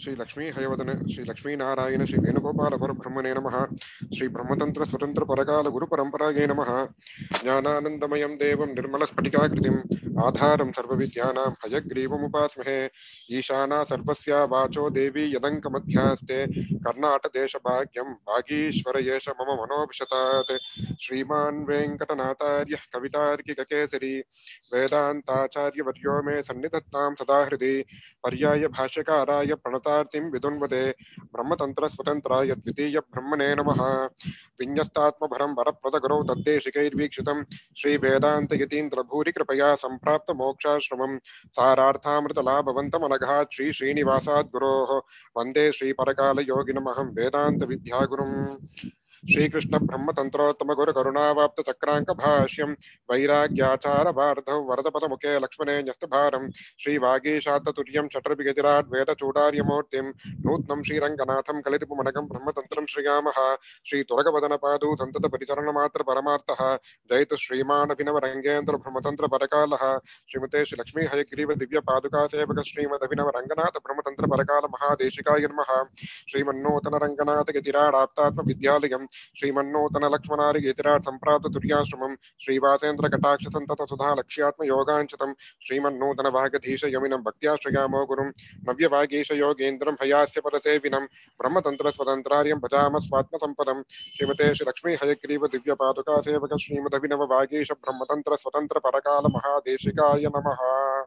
श्री लक्ष्मी हयवदन श्री लक्ष्मी नारायण श्री वेणुगोपाल परब्रह्मणे नमः। श्री ब्रह्मतंत्र स्वतंत्र परकाल गुरु परंपरायै नमः। ज्ञानानंदमयं देवं निर्मलस्फटिकाकृतिम् आधारं सर्वविद्यानां हयग्रीवमुपास्महे। ईशाना सर्वस्य वाचो देवी यदङ्कमध्यास्ते कर्णाटदेशभाग्यं भागीश्वर एष मम मनोभिषतात्। श्रीमान् वेङ्कटनाथार्य कवितार्किककेसरी वेदान्ताचार्यवर्यो मे सन्निधत्तां सदा हृदि। पर्याय भाष्यकाराय प्रणतार्तिं विदुन्वते ब्रह्मतंत्र स्वतंत्राय द्वितीय ब्रह्मणे नमः। विन्यस्तात्मभरं वरप्रदगुरौ तद्देशिकैर्वीक्षितं श्री वेदांत यतीन्द्र भूरि कृपया संप्राप्त मोक्षाश्रमं सारार्थामृतलाभवन्तमनघात् श्री श्रीनिवासात् गुरोः वन्दे श्री परकाल योगिनमहं वेदांत विद्यागुरुम्। श्रीकृष्ण ब्रह्मतंत्रोत्तम गुरु करुणावाप्त चक्रांक भाष्यम वैराग्याचार वार्धौ वरदपद मुखे लक्ष्मणे न्यस्तभारम श्री वागीशाततुर्यं चटर्भिगजराट वेद चूडार्यमूर्तिं नूत्नं श्रीरंगनाथं कलिरिपुमणकं ब्रह्मतंत्रं श्रियामः। श्री तुरगवदन पादु संतत परिचरण मात्र परमार्थः जयतु श्रीमान अभिनव रंगेन्द्र ब्रह्मतंत्र परकालः। श्रीमते श्री लक्ष्मी हयग्रीव दिव्य पादुका सेवक श्रीमद अभिनव रंगनाथ ब्रह्मतंत्र परकाल महादेशिकाय नमः। श्रीमन्नूतन रंगनाथ गतिराडाप्तात्म विद्यालयं श्रीमन्नूतन लक्ष्मणारि गतिराट संप्राप्त तुर्याश्रमं श्रीवासेन्द्र कटाक्ष संतत सुधा लक्ष्यात्म योगांचितं श्रीमन्नूतन भागधीश यमिनं भक्त्याश्रयामो गुरुं नव्य भागीश योगेन्द्रं हयास्य परसेविनं ब्रह्मतंत्र स्वतंत्रार्यं भजाम स्वात्म संपदं। श्रीमते श्री लक्ष्मी हयग्रीव दिव्य पादुका सेवक श्रीमदभिनव भागीश ब्रह्मतंत्र स्वतंत्र परकाल महादेशिकाय नमः।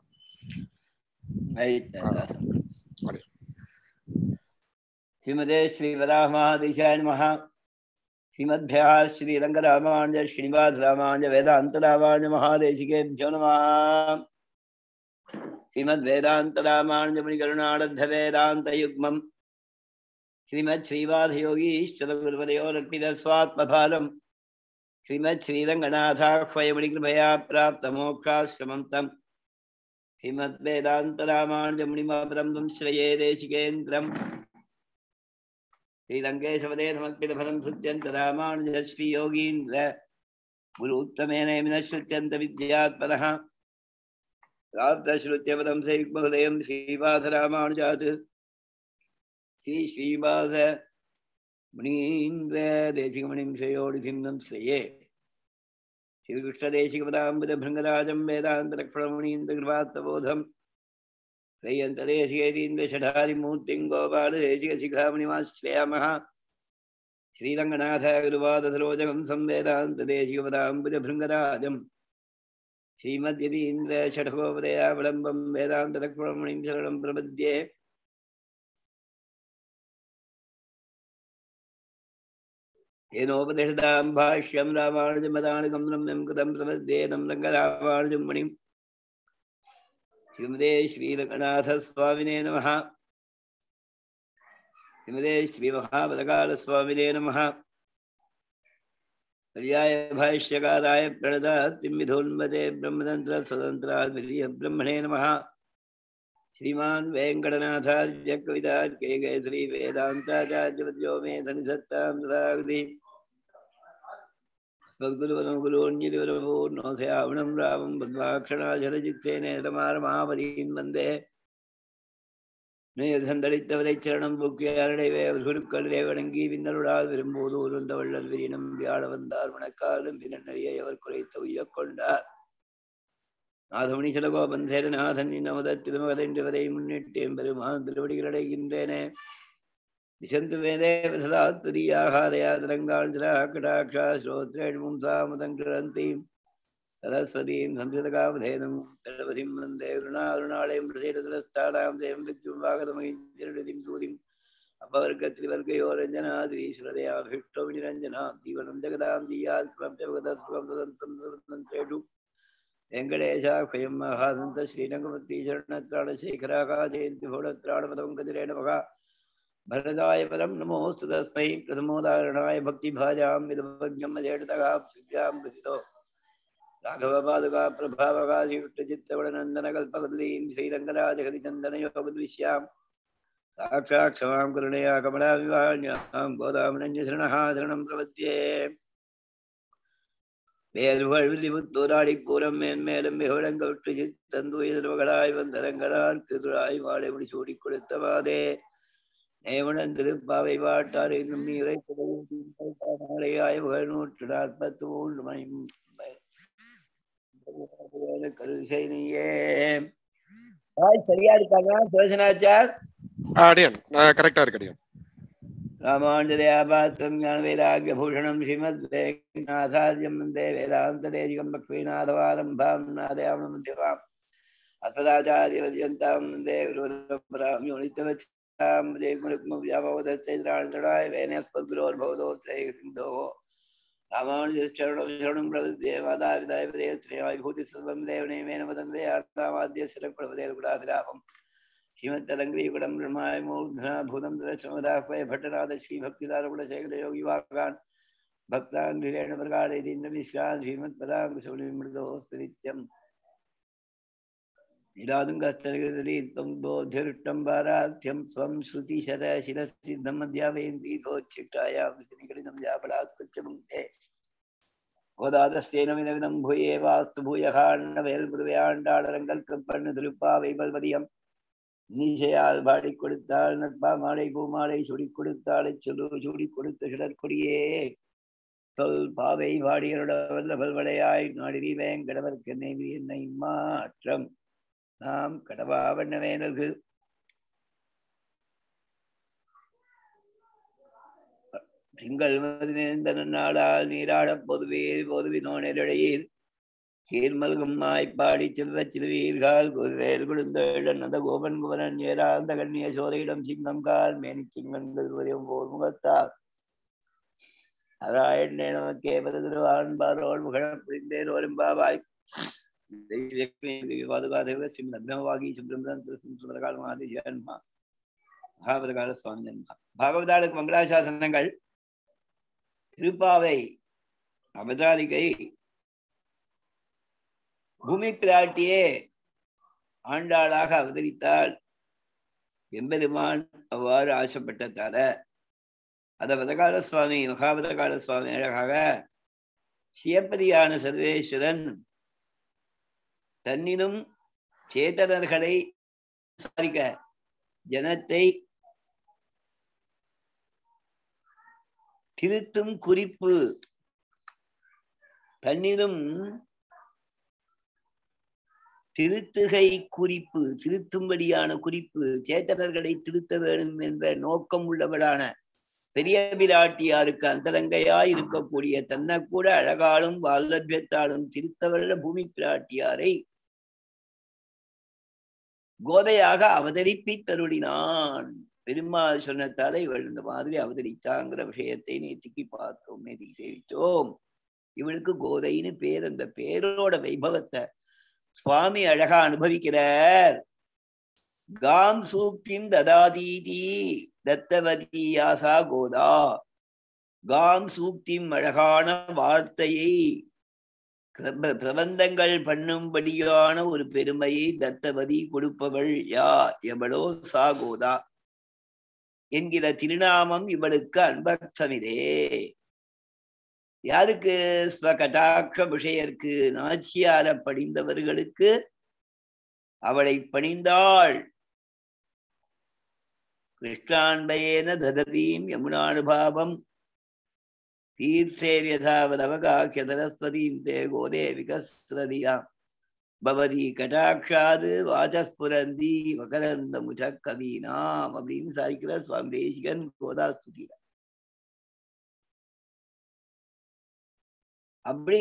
श्रीमते श्री वराह महादेशाय नमः। श्रीमद्भ्यः श्री रंगरामानुज श्रीनिवास रामानुज वेदांत रामानुज महादेशिकेभ्यो नमः। श्रीमद् वेदांत रामानुज मुनि करुणालब्ध वेदांत युग्मम् श्रीमद् श्रीवाद योगीश्वर गुरुपदयो रक्षित स्वात्मभारम् श्रीमद् श्रीरंगनाथाह्वय मुनि कृपया प्राप्त मोक्षाश्रमं तम् श्रीमद् वेदांत रामानुज मुनिमापदं श्रये देशिकेन्द्रम् श्रीरंगेशवदे समर्पित फलं श्रुत्यन्त रामानुज श्री योगीन्द्र गुरु उत्तमेन श्रुत्यन्त विद्यात्मनः प्राप्त श्रुत्यपदं श्रीयुग्महृदयं श्रीवास रामानुजात् श्री श्रीवास मुनीन्द्र देशिकमणिं श्रेयोडिसिं श्रेये श्रीकृष्णदेशिकपदाम्बुज भृङ्गराजं वेदान्त लक्ष्मणमुनीन्द्र कृपात्तबोधं श्रेयन्तदेशिकेन्द्र षठारिमूर्तिं गोपालदेशिकशिखामणिमाश्रयामः। श्रीरङ्गनाथ गुरुपादसरोजगं संवेदान्तदेशिकपदाम्बुज भृङ्गराजं श्रीमद्यतीन्द्र षठकोपदयावलम्बं वेदान्त लक्ष्मणमुनिं शरणं प्रपद्ये। येनोपदिष्टां भाष्यं रामानुजमदानुगं रम्यं कृतं प्रपद्ये तं रङ्गरामानुजं मुनिं श्रीमते श्रीरङ्गनाथस्वामिने नमः। श्रीमते श्रीमहापदकालस्वामिने नमः। पर्याय भाष्यकाराय प्रणतात्तिं विधोन्मते ब्रह्मतन्त्र स्वतन्त्राद्वितीय ब्रह्मणे नमः। श्रीमान् वेङ्कटनाथार्य कवितार्के केसरी वेदान्ताचार्यवर्यो मे सन्निधत्तां सदाकृति स्वगुरुवरगुरोन्यतिवरपूर्णो श्यामणं रामं पद्माक्षणाचलचित्तेन रमारमापदीं वन्दे நேர்தந்தளித்தவதைச்சரணம் போக்கி அருடைவே அவர்களுக்கல்லே வணங்கி விண்ணருளால் விரும்போது உருந்தவள்ளல் விரினம் வியாழ வந்தார் மணக்காலும் பின்னறியை அவர் குறைத்து உய்ய கொண்டார். நாதமணி சிலகோபன் சேரநாதன் இன்னமதத்திருமகலென்றுவரை முன்னிட்டேன் பெருமான் திருவடிகளடைகின்றேனே. திசந்து வேதேவதாத்பதியாகாதயாதரங்காள் சிராக்கடாட்சா ஸ்ரோத்ரேண் சாமதங்கிழந்தீம் சரஸ்வதீம் சம்சிதகாமதேனம் கணபதிம் வந்தே அருணாருணாலயம் பிரசேடதலஸ்தானாம் தேம் வித்யும் வாகதமகிஞ்சரதிம் சூதிம் அப்பவர்க்கத்தில் வர்க்கயோரஞ்சனாதிரீஸ்வரதயாபிஷ்டோ நிரஞ்சனா தீவனம் ஜெகதாம் தீயாத்மம் ஜெகதஸ்வம் ததந்தேடு வெங்கடேஷாஹ்வயம் மகாசந்த ஸ்ரீரங்கமூர்த்தி சரணத்ராணசேகராகாஜயந்தி ஹோடத்ராணபதம் கதிரே நமகா भरदाय परम नमोस्तु तस्मै प्रथमोदाहरणाय भक्तिभाजां विदवज्ञं मजेडतगा सिद्ध्यां प्रसिद्धो राघव पादुका प्रभावकाशिष्टचित्तवनन्दन कल्पकदलीं श्रीरङ्गराजहरिचन्दनयोगदृश्यां साक्षात् क्षमां करुणया कमलाविवाण्यां गोदामनन्यशरणः शरणं प्रपद्ये. வேல்வழிமுத்தோராடி கூறம் மேன்மேலும் மிகழங்கவிட்டு சித்தந்தூய திருமகளாய் வந்தரங்களார் திருளாய் வாழை முடி சூடி கொடுத்தவாதே நேவுடன் திருப்பாவை வாட்டார் என்னும் நீரை நாளையாய் 143 மணி கருசை நீயே. சரியா இருக்காங்க சுரேசனாச்சார்? அடியன் கரெக்டா இருக்கு அடியன். ராமானுஜதயாபாத்திரம் ஞான வைராக்ய பூஷணம் ஸ்ரீமத் வேங்கநாதார்யம் வந்தே வேதாந்த தேசிகம் பக்திநாதவாரம்பாம் நாதயாம மத்தியமாம் அஸ்மதாச்சாரிய பர்யந்தாம் வந்தே குருபரம்பராம் யோனித்யவச்சாம் ஜெயகுருக்மவ்யாமோதச்சைத்ராணதடாய வேனேஸ்வத்குரோர்பவதோத்ரே சிந்தோஹோ ராமானுஜச்சரணம் சரணம் பிரபுத்தே மாதாபிதாய பதே ஸ்ரீநாய் பூதி சர்வம் தேவனேமே நமதந்தே ஆத்மாவாத்ய சிறப்படவதே குடாபிராபம் श्रीमद्तलंग्रीकुटं ब्रह्माय मूर्धना भूतं दर्शनदाह्वय भट्टनाथ श्री भक्तिदारकुलशेखर योगी वाकान् भक्तान् धीरेण प्रकारेन्द्र मिश्रान् श्रीमत्पदाङ्कुशोलिमृतोऽस्ति निरादुङ्गस्तनगिरित्वं बोधिरुट्टं वाराध्यं स्वं श्रुतिशतशिरसिद्धं मध्यावयन्ति सोच्चिट्टायां निकटितं जापलास्कृत्य मुक्ते गोदादस्तेन विदविदं भूये वास्तु भूयखाण्डवेल्पुरव्याण्डाडरङ्गल् कल्पण्ण திருப்பாவை பல்வதியம் நீசையால் பாடி கொடுத்தாள் நட்பா மாலை பூமாலை சுடி கொடுத்தாளை சொல்லு சூடி கொடுத்த சுடற்கொடியே சொல் பாவை வாடியருட வல்ல பல்வளையாய் நாடினி வேங்கடவர்க்கென்னை என்னை மாற்றம் நாம் கடவாவண்ண வேனல்கு திங்கள் மதினேந்த நன்னாளால் நீராடப் பொதுவினோனிடையில் கீழ்மல்கும் மாய்ப்பாடி செல்வச் சிறுவீர்கள் குருவேல் குழுந்தேழன் அந்த கோபன் குமரன் ஏராந்த கண்ணிய சோதையிடம் சிங்கம் கால் மேனி சிங்கங்கள் போர் முகத்தார் அராயண்ணே நமக்கே பரதிருவான்பாரோள் முகழப் புரிந்தேன் ஒரும்பாவாய் பாதுகாதேவ சிம் நக்னவாகி சுப்பிரமதந்திரகால மகாதிஜன்மா மகாபதகால சுவாமி ஜன்மா. பாகவதாளுக்கு மங்களாசாசனங்கள். திருப்பாவை அவதாரிகை பூமி பிராட்டியே ஆண்டாளாக அவதரித்தாள். எம்பெருமான் அவ்வாறு ஆசைப்பட்டதால அத வதகால சுவாமி மகாபதகால சுவாமி அழகாக சிவப்பதியான சர்வேஸ்வரன் தன்னினும் சேதனர்களை விசாரிக்க ஜனத்தை திருத்தும் குறிப்பு, தன்னிலும் திருத்துகை குறிப்பு, திருத்தும்படியான குறிப்பு, சேத்தனர்களை திருத்த வேண்டும் என்ற நோக்கம் உள்ளவளான பெரிய பிராட்டியாருக்கு அந்தரங்கையாய் இருக்கக்கூடிய தன்னை கூட அழகாலும் வால்லபியத்தாலும் திருத்தவள்ள பூமி பிராட்டியாரை கோதையாக அவதரிப்பித்தருளினான். பெருமாள் சொன்னத்தாலே இவள் இந்த மாதிரி அவதரிச்சாங்கிற விஷயத்தை நேத்திக்கு பார்த்தோம், நேத்திக்கு சேவித்தோம். இவளுக்கு கோதைன்னு பேர். அந்த பேரோட வைபவத்தை சுவாமி அழகா அனுபவிக்கிறார். காம் சூக்திம் ததாதீதி தத்தவதி யாசா கோதா. காம் சூக்திம் அழகான வார்த்தையை பிரபந்தங்கள் பண்ணும்படியான ஒரு பெருமையை தத்தவதி கொடுப்பவள் யார்? எவளோ சா கோதா என்கிற திருநாமம் இவளுக்கு அன்பர்த்தமிதே. யாருக்கு? ஸ்வகடாட்ச விஷயருக்கு, நாச்சியார பணிந்தவர்களுக்கு அவளை பணிந்தாள். கிருஷ்ணான்பயேன தததீம் யமுனானுபாவம் தீர்த்தேர்யதாவதவகாக்கியதரஸ்வதீம் தே கோதே விகஸ்ரதியா பவதி கடாட்சாது வாசஸ்புரந்தி மகரந்த முஜக்கவீனாம் அப்படின்னு சாதிக்கிற சுவாமி தேசிகன் கோதா ஸ்துதியில. அப்படி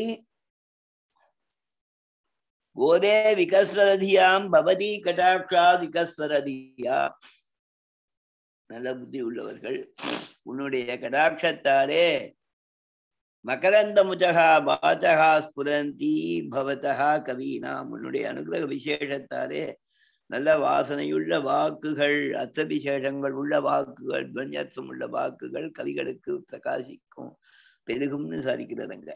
கோதே விகஸ்வரதியாம் பவதி கடாட்சாத் விகஸ்வரதியா. நல்ல புத்தி உள்ளவர்கள் உன்னுடைய கடாட்சத்தாலே மகரந்த முஜகா பாச்சகா ஸ்புரந்தி பவதா கவீனாம். உன்னுடைய அனுகிரக விசேஷத்தாலே நல்ல வாசனையுள்ள வாக்குகள், அர்த்த விசேஷங்கள் உள்ள வாக்குகள், துவன்யத்துவம் உள்ள வாக்குகள் கவிகளுக்கு பிரகாசிக்கும், பெருகும்னு சாதிக்கிறதுங்க.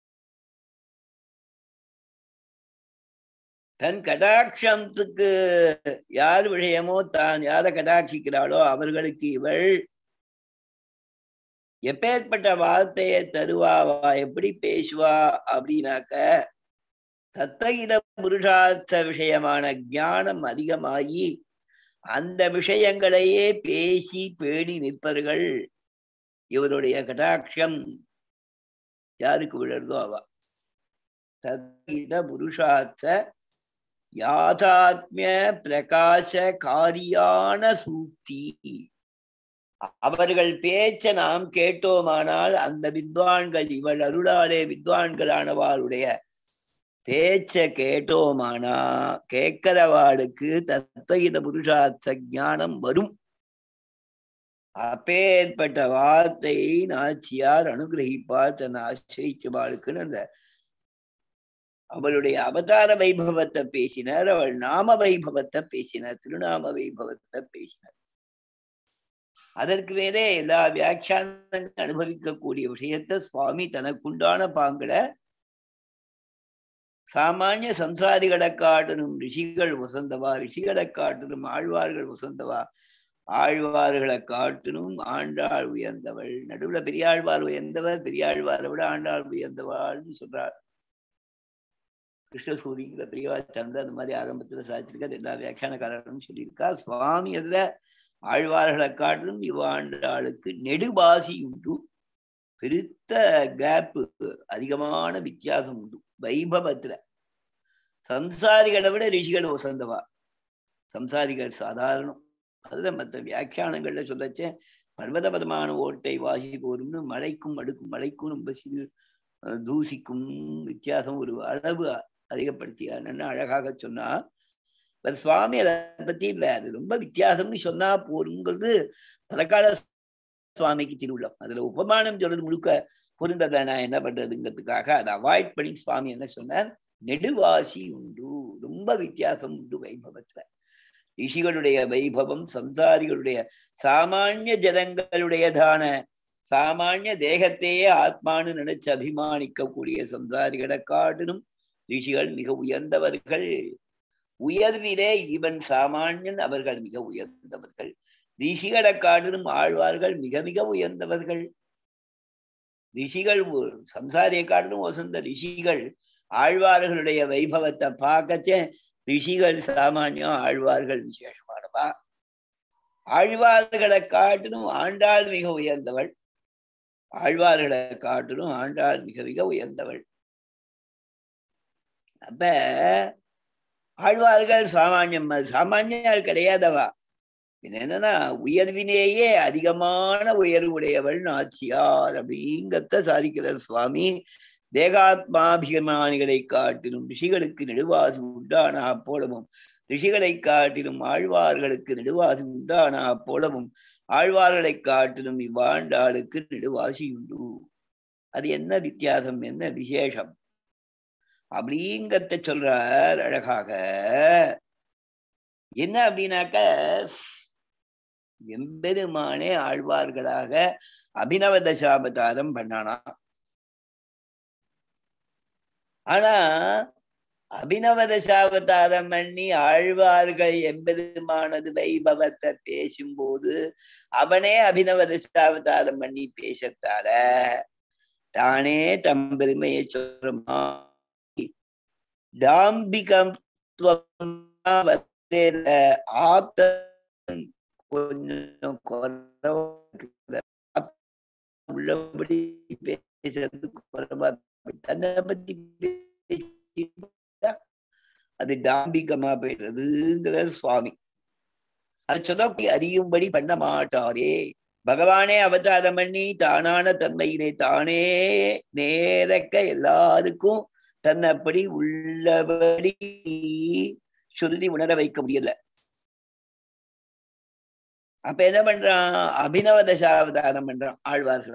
தன் கடாட்சத்துக்கு யார் விஷயமோ தான் யாரை கடாட்சிக்கிறாளோ அவர்களுக்கு இவள் எப்பேற்பட்ட வார்த்தையை தருவாவா, எப்படி பேசுவா அப்படின்னாக்க தத்தகித புருஷார்த்த விஷயமான ஞானம் அதிகமாகி அந்த விஷயங்களையே பேசி பேணி நிற்பர்கள். இவருடைய கடாட்சம் யாருக்கு விழறதோ அவ. தத்கீத புருஷார்த்த யாதாத்மிய பிரகாச காரியான சூக்தி. அவர்கள் பேச்ச நாம் கேட்டோமானால் அந்த வித்வான்கள், இவள் அருளாலே வித்வான்களானவாளுடைய பேச்ச கேட்டோமானா கேட்கிறவாளுக்கு தத்வகித புருஷார்த்த ஞானம் வரும். அப்பேற்பட்ட வார்த்தையை நாச்சியார் அனுகிரகிப்பார் தன் ஆசிரியவாளுக்குன்னு அந்த அவளுடைய அவதார வைபவத்தை பேசினார். அவள் நாம வைபவத்தை பேசினார், திருநாம வைபவத்தை பேசினார். அதற்கு மேலே எல்லா வியாக்கியானங்கள் அனுபவிக்கக்கூடிய விஷயத்த சுவாமி தனக்குண்டான பாங்கட சாமானிய சம்சாரிகளை காட்டிலும் ரிஷிகள் வசந்தவா, ரிஷிகளை காட்டிலும் ஆழ்வார்கள் வசந்தவா, ஆழ்வார்களை காட்டிலும் ஆண்டாள் உயர்ந்தவள். நடுவுல பெரியாழ்வார் உயர்ந்தவர், பெரியாழ்வாரை விட ஆண்டாள் உயர்ந்தவாள்னு சொல்றாள். கிருஷ்ணசூரிங்கிற பெரியவா சந்த அந்த மாதிரி ஆரம்பத்துல சாதிச்சிருக்காரு. எல்லா வியாக்கியானக்காரர்களும் சொல்லியிருக்கா. சுவாமி அதுல ஆழ்வார்களை காட்டிலும் இவ்வாண்டாளுக்கு நெடுபாசி உண்டு, பெருத்த கேப்பு, அதிகமான வித்தியாசம் உண்டு வைபவத்துல. சம்சாரிகளை விட ரிஷிகள் வசந்தவா, சம்சாரிகள் சாதாரணம். அதுல மற்ற வியாக்கியானங்கள்ல சொல்லச்சே பர்வதபதமான ஓட்டை வாசி போரும்னு மழைக்கும் அடுக்கும் மழைக்கும் ரொம்ப சிறு தூசிக்கும் வித்தியாசம் ஒரு அளவு அதிகப்படுத்தியான்னு அழகாக சொன்னா. சுவாமி அதை பத்தி இல்ல, அது ரொம்ப வித்தியாசம்னு சொன்னா போருங்கிறது பலகால சுவாமிக்கு திருவிழம். அதுல உபமானம் சொல்றது முழுக்க பொருந்ததை நான் என்ன பண்றதுங்கிறதுக்காக அதை அவாய்ட் பண்ணி சுவாமி என்ன சொன்னார், நெடுவாசி உண்டு, ரொம்ப வித்தியாசம் உண்டு வைபவத்துல. ரிஷிகளுடைய வைபவம் சம்சாரிகளுடைய சாமானிய ஜனங்களுடையதான சாமானிய தேகத்தையே ஆத்மானு நினைச்சு அபிமானிக்கக்கூடிய சம்சாரிகளை காட்டிலும் ரிஷிகள் மிக உயர்ந்தவர்கள். உயர்விலே இவன் சாமானியன், அவர்கள் மிக உயர்ந்தவர்கள். ரிஷிகளை காட்டிலும் ஆழ்வார்கள் மிக மிக உயர்ந்தவர்கள். ரிஷிகள் சம்சாரியை காட்டிலும் வசந்த ரிஷிகள் ஆழ்வார்களுடைய வைபவத்தை பார்க்கச்சே ரிஷிகள் சாமானியம், ஆழ்வார்கள் விசேஷமானவா. ஆழ்வார்களை காட்டிலும் ஆண்டாள் மிக உயர்ந்தவள், ஆழ்வார்களை காட்டிலும் ஆண்டாள் மிக மிக உயர்ந்தவள். அப்ப ஆழ்வார்கள் சாமானியம், சாமானியால் கிடையாதவா. என்னன்னா உயர்வினேயே அதிகமான உயர்வுடையவள் நாச்சியார் அப்படிங்கத்த சாதிக்கிறார் சுவாமி. தேகாத்மாபிமானிகளை காட்டிலும் ரிஷிகளுக்கு நெடுவாசி உண்டான அப்போலமும், ரிஷிகளை காட்டிலும் ஆழ்வார்களுக்கு நெடுவாசி உண்டான அப்போலமும், ஆழ்வார்களை காட்டிலும் இவ்வாண்டாளுக்கு நெடுவாசி உண்டு. அது என்ன வித்தியாசம், என்ன விசேஷம் அப்படிங்கத்த சொல்றார் அழகாக. என்ன அப்படின்னாக்க எம்பெருமானே ஆழ்வார்களாக அபிநவ தசாவதாரம் பண்ணானா. ஆனா அபிநவ தசாவதாரம் பண்ணி ஆழ்வார்கள் எம்பெருமானது வைபவத்தை பேசும்போது அவனே அபிநவ தசாவதாரம் பண்ணி பேசத்தால தானே தம் பெருமையை சொல்றமா. டாம்பிகம் ஆப்த கொஞ்சம் உள்ளபடி பேசுறது குறைவா, தன்னை பத்தி அது டாம்பிகமா போயிடுறதுங்கிறார் சுவாமி. அது சொல்லப்படி அறியும்படி பண்ண மாட்டாரே. பகவானே அவதாரம் பண்ணி தானான தன்மையிலே தானே நேரக்க எல்லாருக்கும் தன்னப்படி உள்ளபடி சொல்லி உணர வைக்க முடியல. அப்ப என்ன பண்றான், அபிநவ தசாவதாரம் பண்றான் ஆழ்வார்களா.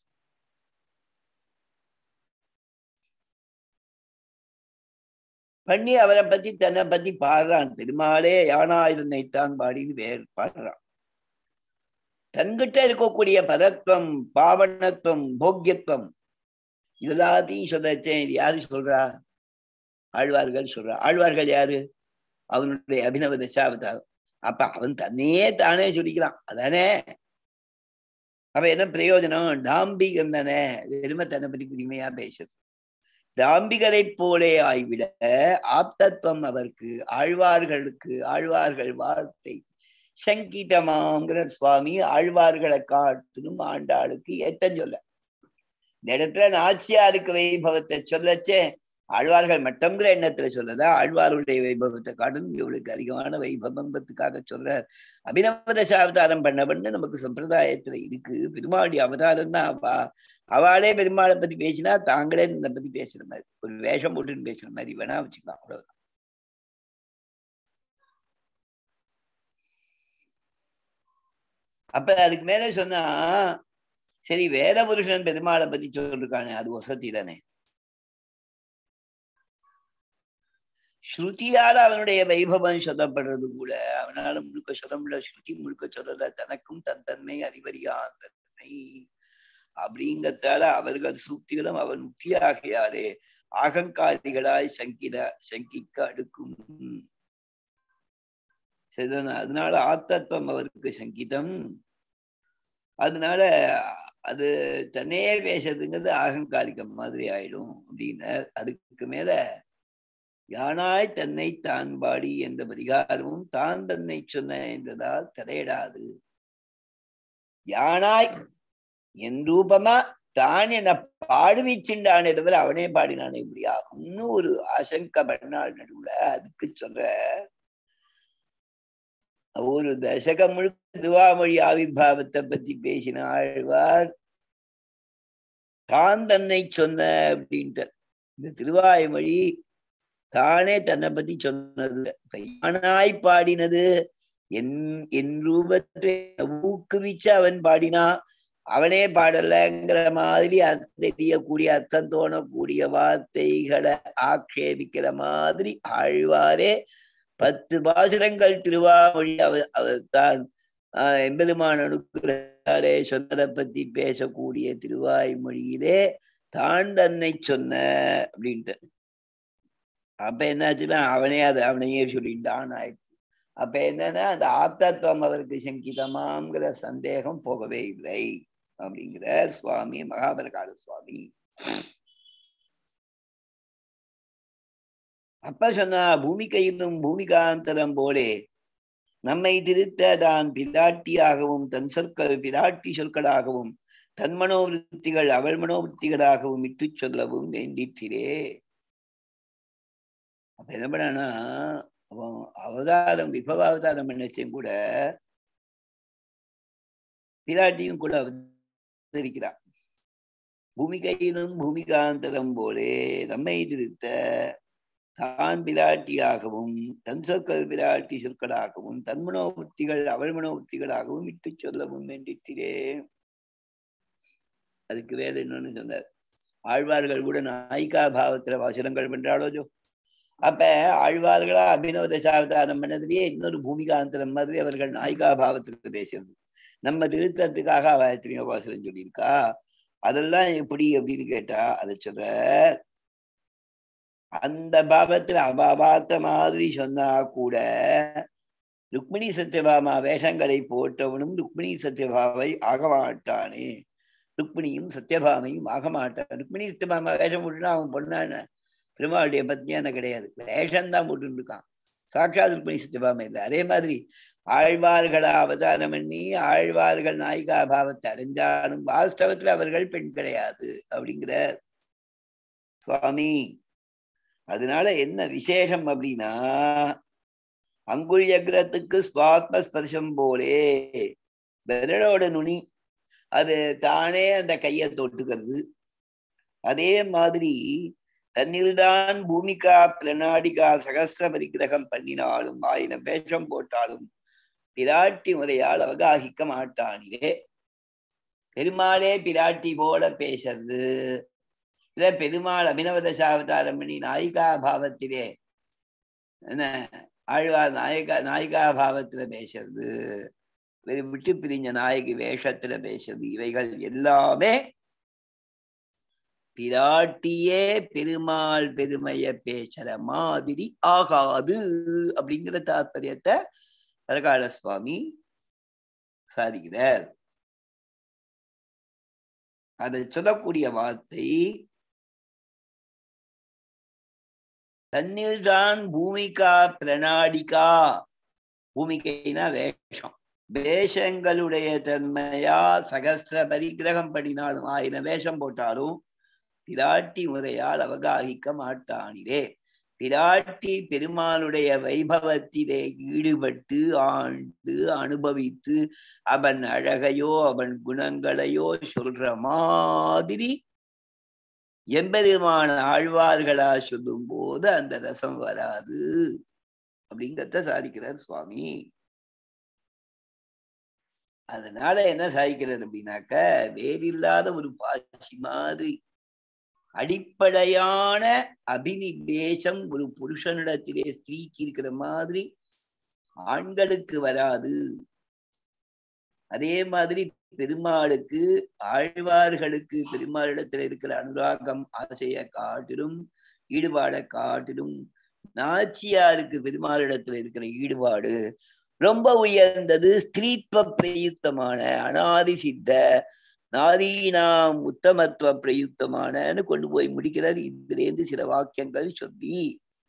பண்ணி அவரை பத்தி தன்னை பத்தி பாடுறான். பெருமாளே யானாயிருந்தைத்தான் பாடின்னு பாடுறான். தன்கிட்ட இருக்கக்கூடிய பதத்துவம், பாவனத்துவம், போக்கியத்துவம் இதெல்லாத்தையும் சொல்லச்சேன். இது யாரு சொல்றா, ஆழ்வார்கள் சொல்றா. ஆழ்வார்கள் யாரு, அவனுடைய அபிநவ தசாவதாரம். அப்ப அவன் தன்னையே தானே சொல்லிக்கிறான், அதானே. அப்ப என்ன பிரயோஜனம், டாம்பிகம் தானே, வெறுமை தன்னை பத்தி புதுமையா பேசுது. டாம்பிகரை போலே ஆய்விட ஆப்தத்துவம் அவருக்கு, ஆழ்வார்களுக்கு ஆழ்வார்கள் வார்த்தை சங்கீதமாங்கிற சுவாமி ஆழ்வார்களை காட்டிலும் ஆண்டாளுக்கு ஏத்தம் சொல்ல. இந்த இடத்துல நாச்சியாருக்கு வைபவத்தை சொல்லச்சே ஆழ்வார்கள் மட்டம்ங்கிற எண்ணத்துல சொல்லல, ஆழ்வார்களுடைய வைபவத்தை காட்டிலும் இவளுக்கு அதிகமான வைபவத்துக்காக சொல்ற. அபிநவ தசாவதாரம் பண்ண நமக்கு சம்பிரதாயத்துல இருக்கு. பெருமாளுடைய அவதாரம் தான். அவளே பெருமாளை பத்தி பேசினா தாங்களே இந்த பத்தி பேசுற மாதிரி, ஒரு வேஷம் போட்டுன்னு பேசுற மாதிரி வேணா வச்சுக்கலாம், அவ்வளவுதான். அப்ப அதுக்கு மேல சொன்னா சரி, வேத புருஷன் பெருமாளை பத்தி சொல்லிருக்கானே அது வசதி தானே. ஸ்ருதியால அவனுடைய வைபவம் சொல்லப்படுறது கூட அவனால முழுக்க சொல்ல முடியல. ஸ்ருதி முழுக்க சொல்லல. தனக்கும் தன்மை அறிவறியான் தன்மை அப்படிங்கத்தால அவர்கள் சூக்திகளும் அவன் முக்தியாகையாரே ஆகங்காரிகளாய் சங்கிக்க அடுக்கும். அதனால ஆத்தத்துவம் அவருக்கு சங்கீதம். அதனால அது தன்னையே பேசுறதுங்கிறது ஆகங்காரிகம் மாதிரி ஆயிடும் அப்படின்னு. அதுக்கு மேல யானாய் தன்னை தான் பாடி என்ற பரிகாரமும் தான் தன்னை சொன்ன என்றதால் தடையிடாது. யானாய் என் ரூபமா தான் என பாடுவிச்சுண்டான் என்பதில் அவனே பாடினானே இப்படி ஆகும்னு ஒரு ஆசங்க பண்ணாள் நடுவுல. அதுக்கு சொல்ற ஒரு தசகம் முழுக்க திருவாமொழி ஆவிர்வாவத்தை பத்தி பேசின ஆழ்வார் தான் தன்னை சொன்ன அப்படின்ட்டு. இந்த திருவாய்மொழி தானே தன்னை பத்தி சொன்னது. யானாய் பாடினது என் ரூபத்தை ஊக்குவிச்சு அவன் பாடினா, அவனே பாடலங்கிற மாதிரி தெரியக்கூடிய அர்த்தம் தோணக்கூடிய வார்த்தைகளை ஆக்ஷேபிக்கிற மாதிரி ஆழ்வாரே 10 பாசுரங்கள் திருவாமொழி அவர் தான் எம்பெருமான் அனுக்கிரகத்தாலே சொன்னதை பத்தி பேசக்கூடிய திருவாய்மொழியிலே தான் தன்னை சொன்ன அப்படின்ட்டு. அப்ப என்னாச்சுன்னா அவனையே சொல்லிட்டான் ஆயிடுச்சு. அப்ப என்னன்னா அந்த ஆப்தத்துவம் அவருக்கு சங்கீதமாங்கிற சந்தேகம் போகவே இல்லை அப்படிங்கிற சுவாமி மகாபரகால சுவாமி. அப்ப சொன்னா பூமிகையிலும் பூமிகாந்தரம் போலே நம்மை திருத்த தான் பிராட்டியாகவும் தன் சொற்கள் பிராட்டி சொற்களாகவும் தன் மனோவிருத்திகள் அவள் மனோவிருத்திகளாகவும் இட்டு சொல்லவும் வேண்டிற்றே. அப்ப என்ன பண்ணானா அவன் அவதாரம் விபவாவதாரம் பண்ணச்சும் கூட பிராட்டியும் கூட அவதரிக்கிறான். பூமிகையிலும் பூமிகாந்தரம் போலே நம்மை திருத்த தான் பிராட்டியாகவும் தன் சொற்கள் பிராட்டி சொற்களாகவும் தன் மனோபுத்திகள் அவள் மனோபுத்திகளாகவும் இட்டு சொல்லவும் வேண்டிற்றே. அதுக்கு வேற இன்னொன்னு சொன்னார். ஆழ்வார்கள் கூட நாயிகா பாவத்துல வாசனங்கள் பண்றாளோ. அப்ப ஆழ்வார்களா அபிநவ தசாவதாரம் பண்ணதுலயே இன்னொரு பூமிகாந்தரம் மாதிரி அவர்கள் நாயிகா பாவத்துக்கு பேசுறது. நம்ம திருத்தத்துக்காக அவ எத்தனையோ வாசனம் சொல்லியிருக்கா. அதெல்லாம் எப்படி அப்படின்னு கேட்டா அதை சொல்ற. அந்த பாவத்துல அபாபாத்த மாதிரி சொன்னா கூட ருக்மிணி சத்யபாமா வேஷங்களை போட்டவனும் ருக்மிணி சத்யபாவை ஆக மாட்டானே. ருக்மிணியும் சத்யபாமையும் ஆக மாட்டான். ருக்மிணி சத்யபாமா வேஷம் போட்டுனா அவன் பொண்ணான பெருமாளுடைய பத்னியான கிடையாது, வேஷம்தான் போட்டுன்னு இருக்கான். சாட்சாத் ருக்மிணி சத்யபாமை இல்லை. அதே மாதிரி ஆழ்வார்களா அவதாரம் பண்ணி ஆழ்வார்கள் நாயிகா பாவத்தை அடைஞ்சாலும் வாஸ்தவத்துல அவர்கள் பெண் கிடையாது அப்படிங்கிற சுவாமி. அதனால என்ன விசேஷம் அப்படின்னா அங்குழியக்ரத்துக்கு ஸ்வாத்ம ஸ்பர்சம் போலே விரலோட நுனி அது தானே அந்த கையை தொட்டுக்கிறது. அதே மாதிரி தன்னில்தான் பூமிகா பிரணாடிகா சகசிர பரிகிரகம் பண்ணினாலும் 1000 வேஷம் போட்டாலும் பிராட்டி முறையால் அவகாகிக்க மாட்டானிலே. பெருமாளே பிராட்டி போல பேசுறது இல்ல, பெருமாள் அபிநவ தசாவதாரம் பண்ணி நாயிகா பாவத்திலே என்ன ஆழ்வார் நாயிகா பாவத்துல பேசுறது, விட்டு பிரிஞ்ச நாயகி வேஷத்துல பேசுறது, இவைகள் எல்லாமே பிராட்டியே பெருமாள் பெருமைய பேசுற மாதிரி ஆகாது அப்படிங்கிற தாற்பயத்தை பரகால சுவாமி சாதிக்கிறார். அதை சொல்லக்கூடிய வார்த்தை தன்னில்தான் பூமிகா பிரணாடிகா பூமிக்கைனா வேஷம். வேஷங்களுடைய தன்மையா சகஸ்திர பரிகிரகம் பண்ணினாலும் 1000 வேஷம் போட்டாலும் பிராட்டி முறையால் அவகாகிக்க மாட்டானிலே. பிராட்டி பெருமானுடைய வைபவத்திலே ஈடுபட்டு ஆண்டு அனுபவித்து அவன் அழகையோ அவன் குணங்களையோ சொல்ற மாதிரி எம்பெருமான ஆழ்வார்களா சொல்லும் போது அந்த ரசம் வராது அப்படிங்கிறத சாதிக்கிறார் சுவாமி. அதனால என்ன சாதிக்கிறார் அப்படின்னாக்க, வேறில்லாத ஒரு பாசி மாதிரி அடிப்படையான அபினிவேசம் ஒரு புருஷனிடத்திலே ஸ்திரீக்கு இருக்கிற மாதிரி ஆண்களுக்கு வராது. அதே மாதிரி பெருமாளுக்கு ஆழ்வார்களுக்கு பெருமாளிடத்துல இருக்கிற அனுராகம் ஆசையை காட்டிலும் ஈடுபாடை காட்டிலும் நாச்சியாருக்கு பெருமாளிடத்துல இருக்கிற ஈடுபாடு ரொம்ப உயர்ந்தது. ஸ்திரீத்வ பிரயுக்தமான அனாதி சித்த நாரீனாம் உத்தமத்துவ பிரயுக்தமானு கொண்டு போய் முடிக்கிறார். இதுல இருந்து சில வாக்கியங்கள் சொல்லி,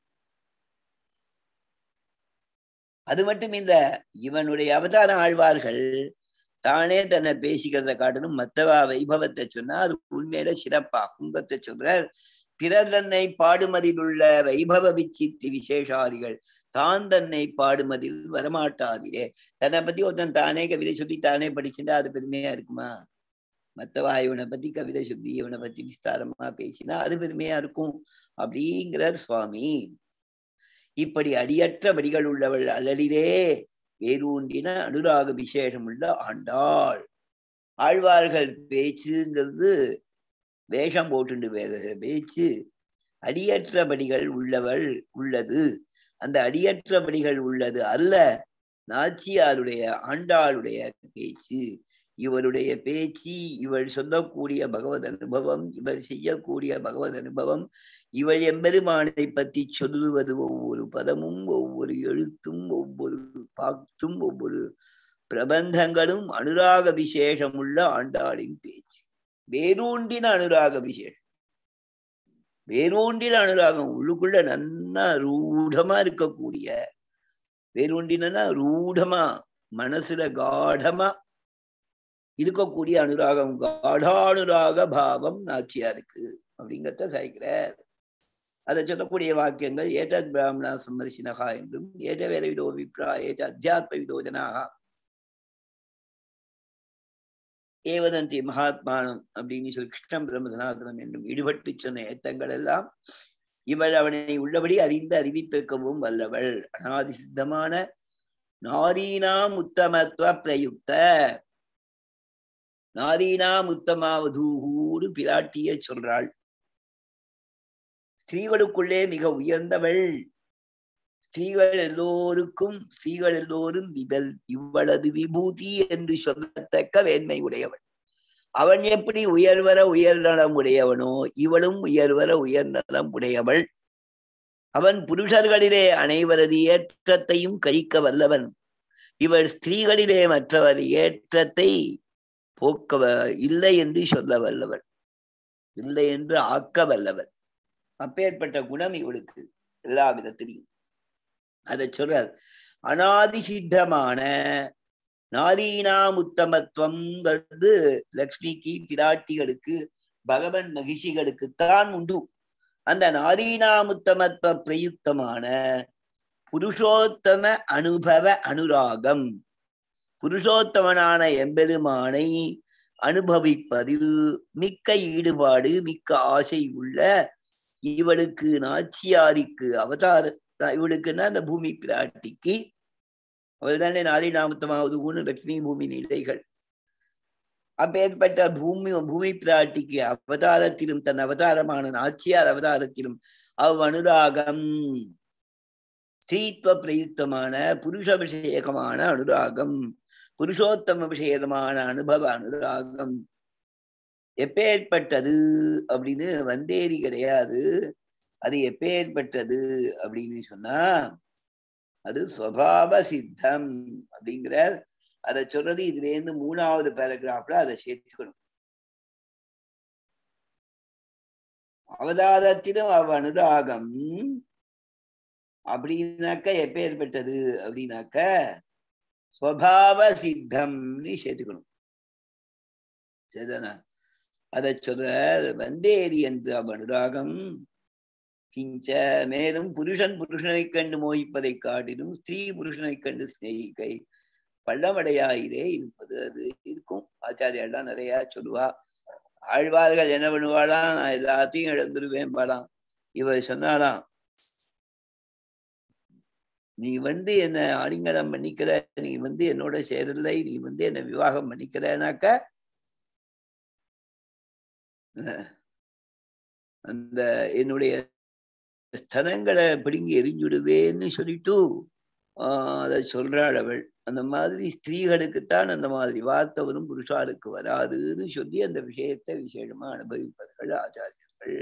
அது மட்டும் இல்ல, இவனுடைய அவதார ஆழ்வார்கள் தானே தன்னை பேசிக்கிறத காட்டிலும் மற்றவா வைபவத்தை சொன்னா அது உண்மையில சிறப்பா குங்கத்தை சொல்றார். பிறர் தன்னை பாடுமதில் உள்ள வைபவ விச்சித்தி விசேஷாதிகள் தான் தன்னை பாடுமதில் வரமாட்டாதிலே. தன்னை பத்தி ஒருத்தன் தானே கவிதை சொல்லி தானே படிச்சுட்டா அது பெருமையா இருக்குமா? மற்றவா இவனை பத்தி கவிதை சொல்லி இவனை பத்தி விஸ்தாரமா பேசினா அது பெருமையா இருக்கும் அப்படிங்கிறார் சுவாமி. இப்படி அடியற்ற வடிகள் உள்ளவள் அலலிலே வேரூன்றின அனுராக விசேஷம் உள்ள ஆண்டாள். ஆழ்வார்கள் பேச்சுங்கிறது வேஷம் போட்டுண்டு வேற பேச்சு. அடியற்றபடிகள் உள்ளவள் உள்ளது. அந்த அடியற்றபடிகள் உள்ளது அல்ல நாச்சியாருடைய ஆண்டாளுடைய பேச்சு. இவருடைய பேச்சு, இவள் சொல்லக்கூடிய பகவத் அனுபவம், இவள் செய்யக்கூடிய பகவத் அனுபவம், இவள் எம்பெருமானை பற்றி சொல்லுவது ஒவ்வொரு பதமும் ஒவ்வொரு எழுத்தும் ஒவ்வொரு பாட்டும் ஒவ்வொரு பிரபந்தங்களும் அனுராக விசேஷம் உள்ள ஆண்டாளின் பேச்சு. வேரூண்டின அனுராக விசேஷம், வேரூண்டின அனுராகம் உள்ளுக்குள்ள நன்னா ரூடமா இருக்கக்கூடிய, வேரூண்டினா ரூடமா மனசுல காடமா இருக்கக்கூடிய அனுராகம், காடானுராக பாவம் நாச்சியாருக்கு அப்படிங்கிறத சாய்க்கிறார். அதை சொல்லக்கூடிய வாக்கியங்கள் ஏதத் பிராமணா சம்மர்சினகா என்றும் ஏத வேத விதோ விப்ரா ஏத அத்தியாத்ம விதோஜனாக ஏவதந்தி மகாத்மானம் அப்படின்னு சொல்லி கிருஷ்ணம் பிரம்மதனாதனம் என்றும் ஈடுபட்டு சொன்ன ஏத்தங்கள் எல்லாம் இவள் அவனை உள்ளபடி அறிந்து அறிவிப்பிக்கவும் வல்லவள். அனாதி சித்தமான நாரீனாம் உத்தமத்துவ பிரயுக்த, நாரீனாம் உத்தமாவதூன்னு பிராட்டிய சொல்றாள். ஸ்திரீகளுக்குள்ளே மிக உயர்ந்தவள். ஸ்திரீகள் எல்லோரும் இவளது விபூதி என்று சொல்லத்தக்க வேண்மை உடையவள். அவன் எப்படி உயர்வர உயர்நலம் உடையவனோ இவளும் உயர்வர உயர்நலம் உடையவள். அவன் புருஷர்களிலே அனைவரது ஏற்றத்தையும் கழிக்க வல்லவன். இவள் ஸ்திரீகளிலே மற்றவர் ஏற்றத்தை போக்க இல்லை என்று சொல்ல வல்லவள், இல்லை என்று ஆக்க வல்லவள். அப்பேற்பட்ட குணம் இவளுக்கு எல்லா விதத்திலையும். அதை சொல்றார். அனாதி சித்தமான நாரீனாம் உத்தமத்துவம் லக்ஷ்மிக்கு பிராட்டிகளுக்கு பகவன் மகிழ்ச்சிகளுக்குத்தான் உண்டு. அந்த நாரீனாம் உத்தமத்துவ பிரயுக்தமான புருஷோத்தம அனுபவ அனுராகம், புருஷோத்தமனான எம்பெருமானை அனுபவிப்பதில் மிக்க ஈடுபாடு மிக்க ஆசை உள்ள இவளுக்கு நாச்சியாரிக்கு அவதார, இவளுக்குன்னா அந்த பூமி பிராட்டிக்கு, அவள் தானே நாரீனாமுத்தமாவது லட்சுமி பூமி நிலைகள். அப்பேற்பட்ட பூமி பிராட்டிக்கு அவதாரத்திலும் தன் அவதாரமான நாச்சியார் அவதாரத்திலும் அனுராகம் ஸ்ரீத்வ பிரயுக்தமான புருஷ விஷயகமான அனுராகம், புருஷோத்தம விஷயமான அனுபவ அனுராகம் எப்பேற்பட்டது அப்படின்னு வந்தேரி கிடையாது. அது எப்பேற்பட்டது அப்படின்னு சொன்னா அது ஸ்வபாவ சித்தம் அப்படிங்கிறார். அதை சொல்றது இதுல இருந்து 3வது பேராகிராஃப்ல அதை சேர்த்துக்கணும். அவதாரத்திலும் அனுராகம் அப்படின்னாக்க எப்பேற்பட்டது அப்படின்னாக்க ஸ்வபாவ சித்தம்னு சேர்த்துக்கணும். சரிதானா? அதை சொல்ற வந்தேரி என்ற அனுராகம் கிஞ்ச மேலும் புருஷன் புருஷனை கண்டு மோகிப்பதை காட்டிலும் ஸ்திரீ புருஷனை கண்டு சிநேகிக்கை பள்ளமடையாயிரே இருப்பது அது இருக்கும். ஆச்சாரியாலாம் நிறைய சொல்லுவா. ஆழ்வார்கள் என்ன பண்ணுவாளாம், நான் எல்லாத்தையும் இழந்துருவேன் பாடாம். இவர் சொன்னாலாம், நீ என்ன ஆலிங்கனம் பண்ணிக்கிற, நீ என்னோட சேரலை, நீ என்ன விவாகம் பண்ணிக்கிறனாக்க அந்த என்னுடைய ஸ்தனங்களை பிடுங்கி எரிஞ்சுடுவேன்னு சொல்லிட்டு அதை சொல்றாள் அவள். அந்த மாதிரி ஸ்திரீகளுக்குத்தான் அந்த மாதிரி வார்த்தை வரும், புருஷாளுக்கு வராதுன்னு சொல்லி அந்த விஷயத்தை விசேஷமா அனுபவிப்பார்கள் ஆச்சாரியர்கள்.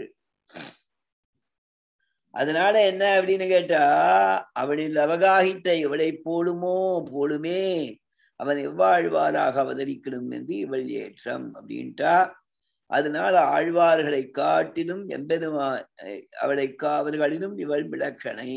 அதனால என்ன அப்படின்னு கேட்டா, அவனில் அவகாகித்த இவளை போலுமே அவன் எவ்வாழ்வாராக அவதரிக்கணும் என்று இவள் ஏற்றம் அப்படின்ட்டா. அதனால ஆழ்வார்களை காட்டிலும் எம்பெருமா அவர்களிலும் இவள் விலக்கணை.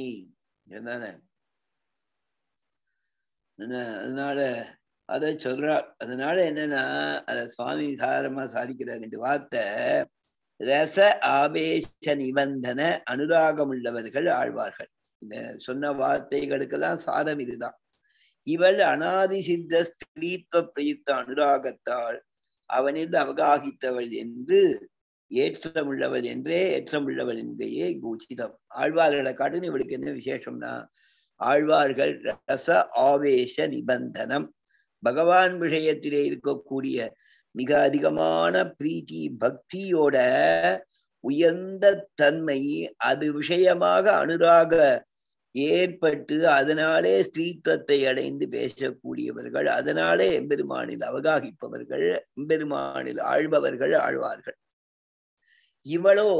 அதனால அதை சொல்றார். அதனால என்னன்னா, அத சுவாமி சாரமா சாதிக்கிறார். 2 வார்த்தை. ரச ஆவேச நிபந்தன அனுராகம் உள்ளவர்கள் ஆழ்வார்கள். இந்த சொன்ன வார்த்தைகளுக்கெல்லாம் சாதம் இதுதான். இவள் அனாதி சித்த ஸ்திரீத்வ பிரயுக்த அனுராகத்தால் அவனில் அவகாகித்தவள் என்று ஏற்றமுள்ளவள் என்றே கூச்சிதம். ஆழ்வார்களை காட்டுன்னு இவளுக்கு என்ன விசேஷம்னா, ஆழ்வார்கள் ரச ஆவேச நிபந்தனம், பகவான் விஷயத்திலே இருக்கக்கூடிய மிக அதிகமான பிரீத்தி பக்தியோட உயர்ந்த தன்மை, அது விஷயமாக அனுராக ஏற்பட்டு அதனாலே ஸ்திரீத்துவத்தை அடைந்து பேசக்கூடியவர்கள். அதனாலே எம்பெருமானில் அவகாகிப்பவர்கள், எம்பெருமானில் ஆழ்பவர்கள் ஆழ்வார்கள். இவளோ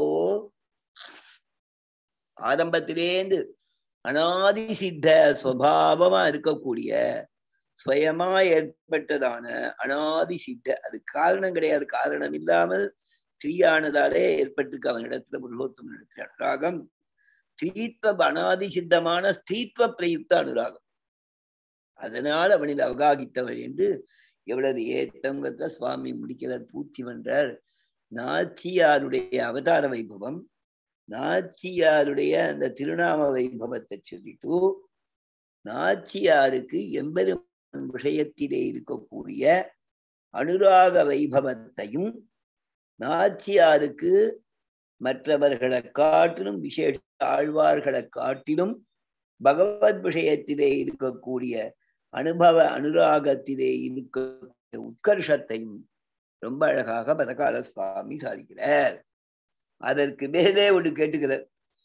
ஆரம்பத்திலேந்து அனாதி சித்த சுவாவமா இருக்கக்கூடிய சுயமா ஏற்பட்டதான அனாதி சித்த, அது காரணம் கிடையாது. காரணம் இல்லாமல் ஸ்ரீயானதாலே ஏற்பட்டிருக்கு அவனிடத்துல, புருஷோத்தமன் இடத்துல அனுராகம். ஸ்ரீத்வ அனாதி சித்தமான ஸ்திரீத்வ பிரயுக்த அனுராகம். அதனால் அவனில் அவகாகித்தவள் என்று எவ்வளவு ஏற்றங்கிறத சுவாமி முடிக்கிறார், பூர்த்தி பண்றார். நாச்சியாருடைய அவதார வைபவம், நாச்சியாருடைய அந்த திருநாம வைபவத்தை சொல்லிட்டு நாச்சியாருக்கு எம்பெருமான் விஷயத்திலே இருக்கக்கூடிய அனுராக வைபவத்தையும், நாச்சியாருக்கு மற்றவர்களை காட்டிலும் விசேஷ ஆழ்வார்களை காட்டிலும் பகவத் விஷயத்திலே இருக்கக்கூடிய அனுபவ அனுராகத்திலே இருக்க உத்கர்ஷத்தையும் ரொம்ப அழகாக பதகால சுவாமி சாதிக்கிறார். அதற்கு மேலே ஒன்று கேட்டுக்கிறார்.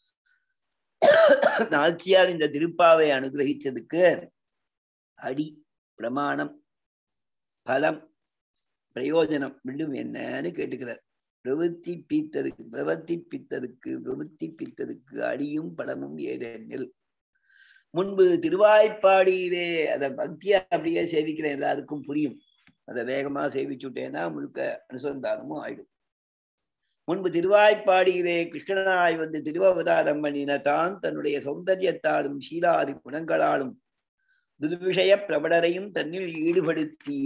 நாச்சியார் இந்த திருப்பாவை அனுகிரகிச்சதுக்கு அடி பிரமாணம் பலம் பிரயோஜனம் ரெண்டும் என்னன்னு கேட்டுக்கிறார். பிரவர்த்திப்பித்ததுக்கு அடியும் பலமும் ஏதெனில், முன்பு திருவாய்ப்பாடியிலே அதை பக்தியா அப்படியே சேவிக்கிறேன், எல்லாருக்கும் புரியும். அதை வேகமா சேவிச்சுட்டேன்னா முழுக்க அனுசந்தானமும் ஆயிடும். முன்பு திருவாய்ப்பாடியிலே கிருஷ்ணனாய் வந்து திருவவதாரம் பண்ணின தான் தன்னுடைய சௌந்தர்யத்தாலும் சீலாதி குணங்களாலும் துர்விஷய பிரபடரையும் தன்னில் ஈடுபடுத்தி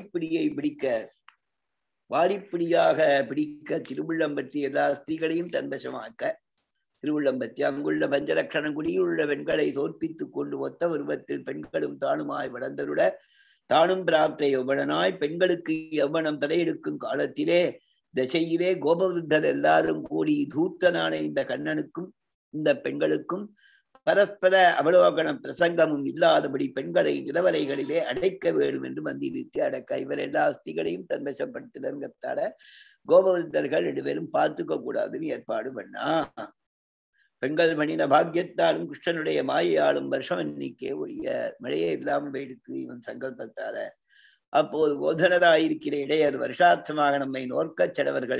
வாரிப்பிடியாக பிடிக்க திருவுள்ளம்பற்றி எல்லா ஸ்திரீகளையும் தன்வசமாக்க திருவுள்ளம்பற்றி அங்குள்ள பஞ்சலட்சணம் குடியுள்ள பெண்களை சோற்பித்துக் கொண்டு ஒத்த உருவத்தில் பெண்களும் தானுமாய் வளர்ந்தருட தானும் பிராப்த யௌவனாய் பெண்களுக்கு யௌவனம் தலையெடுக்கும் காலத்திலே தசையிலே கோபவருத்தர் எல்லாரும் கூடி தூர்த்தனான இந்த கண்ணனுக்கும் இந்த பெண்களுக்கும் பரஸ்பர அவலோகனம் பிரசங்கமும் இல்லாதபடி பெண்களை நிலவரைகளிலே அடைக்க வேண்டும் என்று மந்திரித்து அடக்க இவர் எல்லா அஸ்திகளையும் தன்வசப்படுத்துதற்கால கோபவருத்தர்கள் 2 பேரும் பார்த்துக்க கூடாதுன்னு ஏற்பாடு பண்ணா. பெண்கள் மணின பாக்கியத்தாலும் கிருஷ்ணனுடைய மாயாலும் வருஷம் எண்ணிக்கே ஒழிய மழையே இல்லாமல் போயிடுத்து இவன் சங்கல்பத்தால. அப்போது கோதனராயிருக்கிற இடையர் வருஷார்த்தமாக நம்மை நோர்க்கச் செடவர்கள்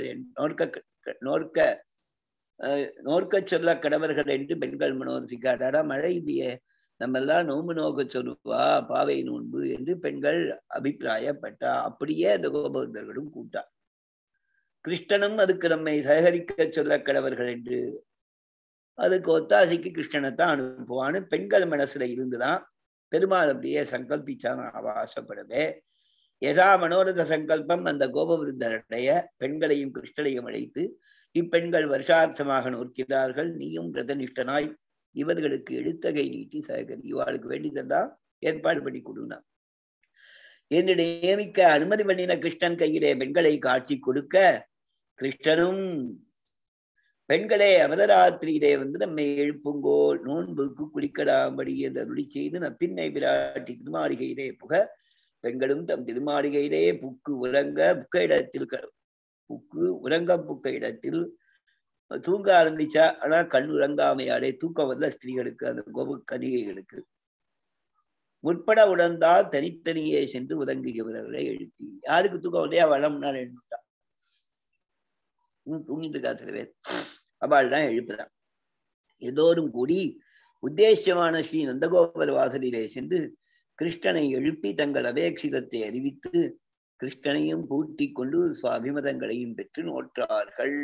நோர்க்க சொல்ல கடவர்கள் என்று பெண்கள் மனோரசிக்காடா. மழை இல்லையே, நம்ம எல்லாம் நோன்பு நோக்க சொல்லுவா, பாவை நோன்பு என்று பெண்கள் அபிப்பிராயப்பட்டா. அப்படியே அந்த கோபவர்தர்களும் கூட்டா. கிருஷ்ணனும் அதுக்கு நம்மை சகரிக்க சொல்ல கடவர்கள் என்று அதுக்கு ஒத்தாசைக்கு கிருஷ்ணனைத்தான் அனுப்புவான்னு பெண்கள் மனசுல இருந்துதான் பெருமாள் அப்படியே சங்கல்பிச்சான். அவ ஆசைப்படவே யதா மனோரத சங்கல்பம் அந்த கோபவிருத்தருடைய பெண்களையும் கிருஷ்ணனையும் அழைத்து இப்பெண்கள் வருஷார்த்தமாக நோக்கிறார்கள், நீயும் பிரதனிஷ்டனாய் இவர்களுக்கு எடுத்தகை நீட்டி சகரி இவாளுக்கு வேண்டியதெல்லாம் ஏற்பாடு பண்ணி கொடுனா என்று நியமிக்க அனுமதி பண்ணின கிருஷ்ணன் கையிலே பெண்களை காட்சி கொடுக்க கிருஷ்ணனும் பெண்களே அவதராத்திரியிலே நம்மை எழுப்புங்கோல் நோன்புக்கு குளிக்கடாம்படி என்று அருளி செய்து நப்பின்னை விராட்டி திருமாளிகையிலே புக பெண்களும் தம் திருமாளிகையிலே புக்கு உறங்க புக்க இடத்தில் புக்க இடத்தில் தூங்க ஆரம்பிச்சா. ஆனா கண் உறங்காமையாலே தூக்கம் வரல ஸ்திரீகளுக்கு, அந்த கோபு கணிகைகளுக்கு முற்பட உணர்ந்தால் தனித்தனியே சென்று உறங்குகிறவர்களை எழுப்பி. யாருக்கு தூக்கம் வரலையா வளம்னால எழுப்பிட்டா, தூங்கிட்டு இருக்கா சில பேர், அவள் தான் எழுப்புதான். எல்லோரும் கூடி உத்தேசியமான ஸ்ரீ நந்தகோபால வாசலிலே சென்று கிருஷ்ணனை எழுப்பி தங்கள் அபேட்சிதத்தை அறிவித்து கிருஷ்ணனையும் கூட்டிக் கொண்டு சுவாபிமதங்களையும் பெற்று நோற்றார்கள்.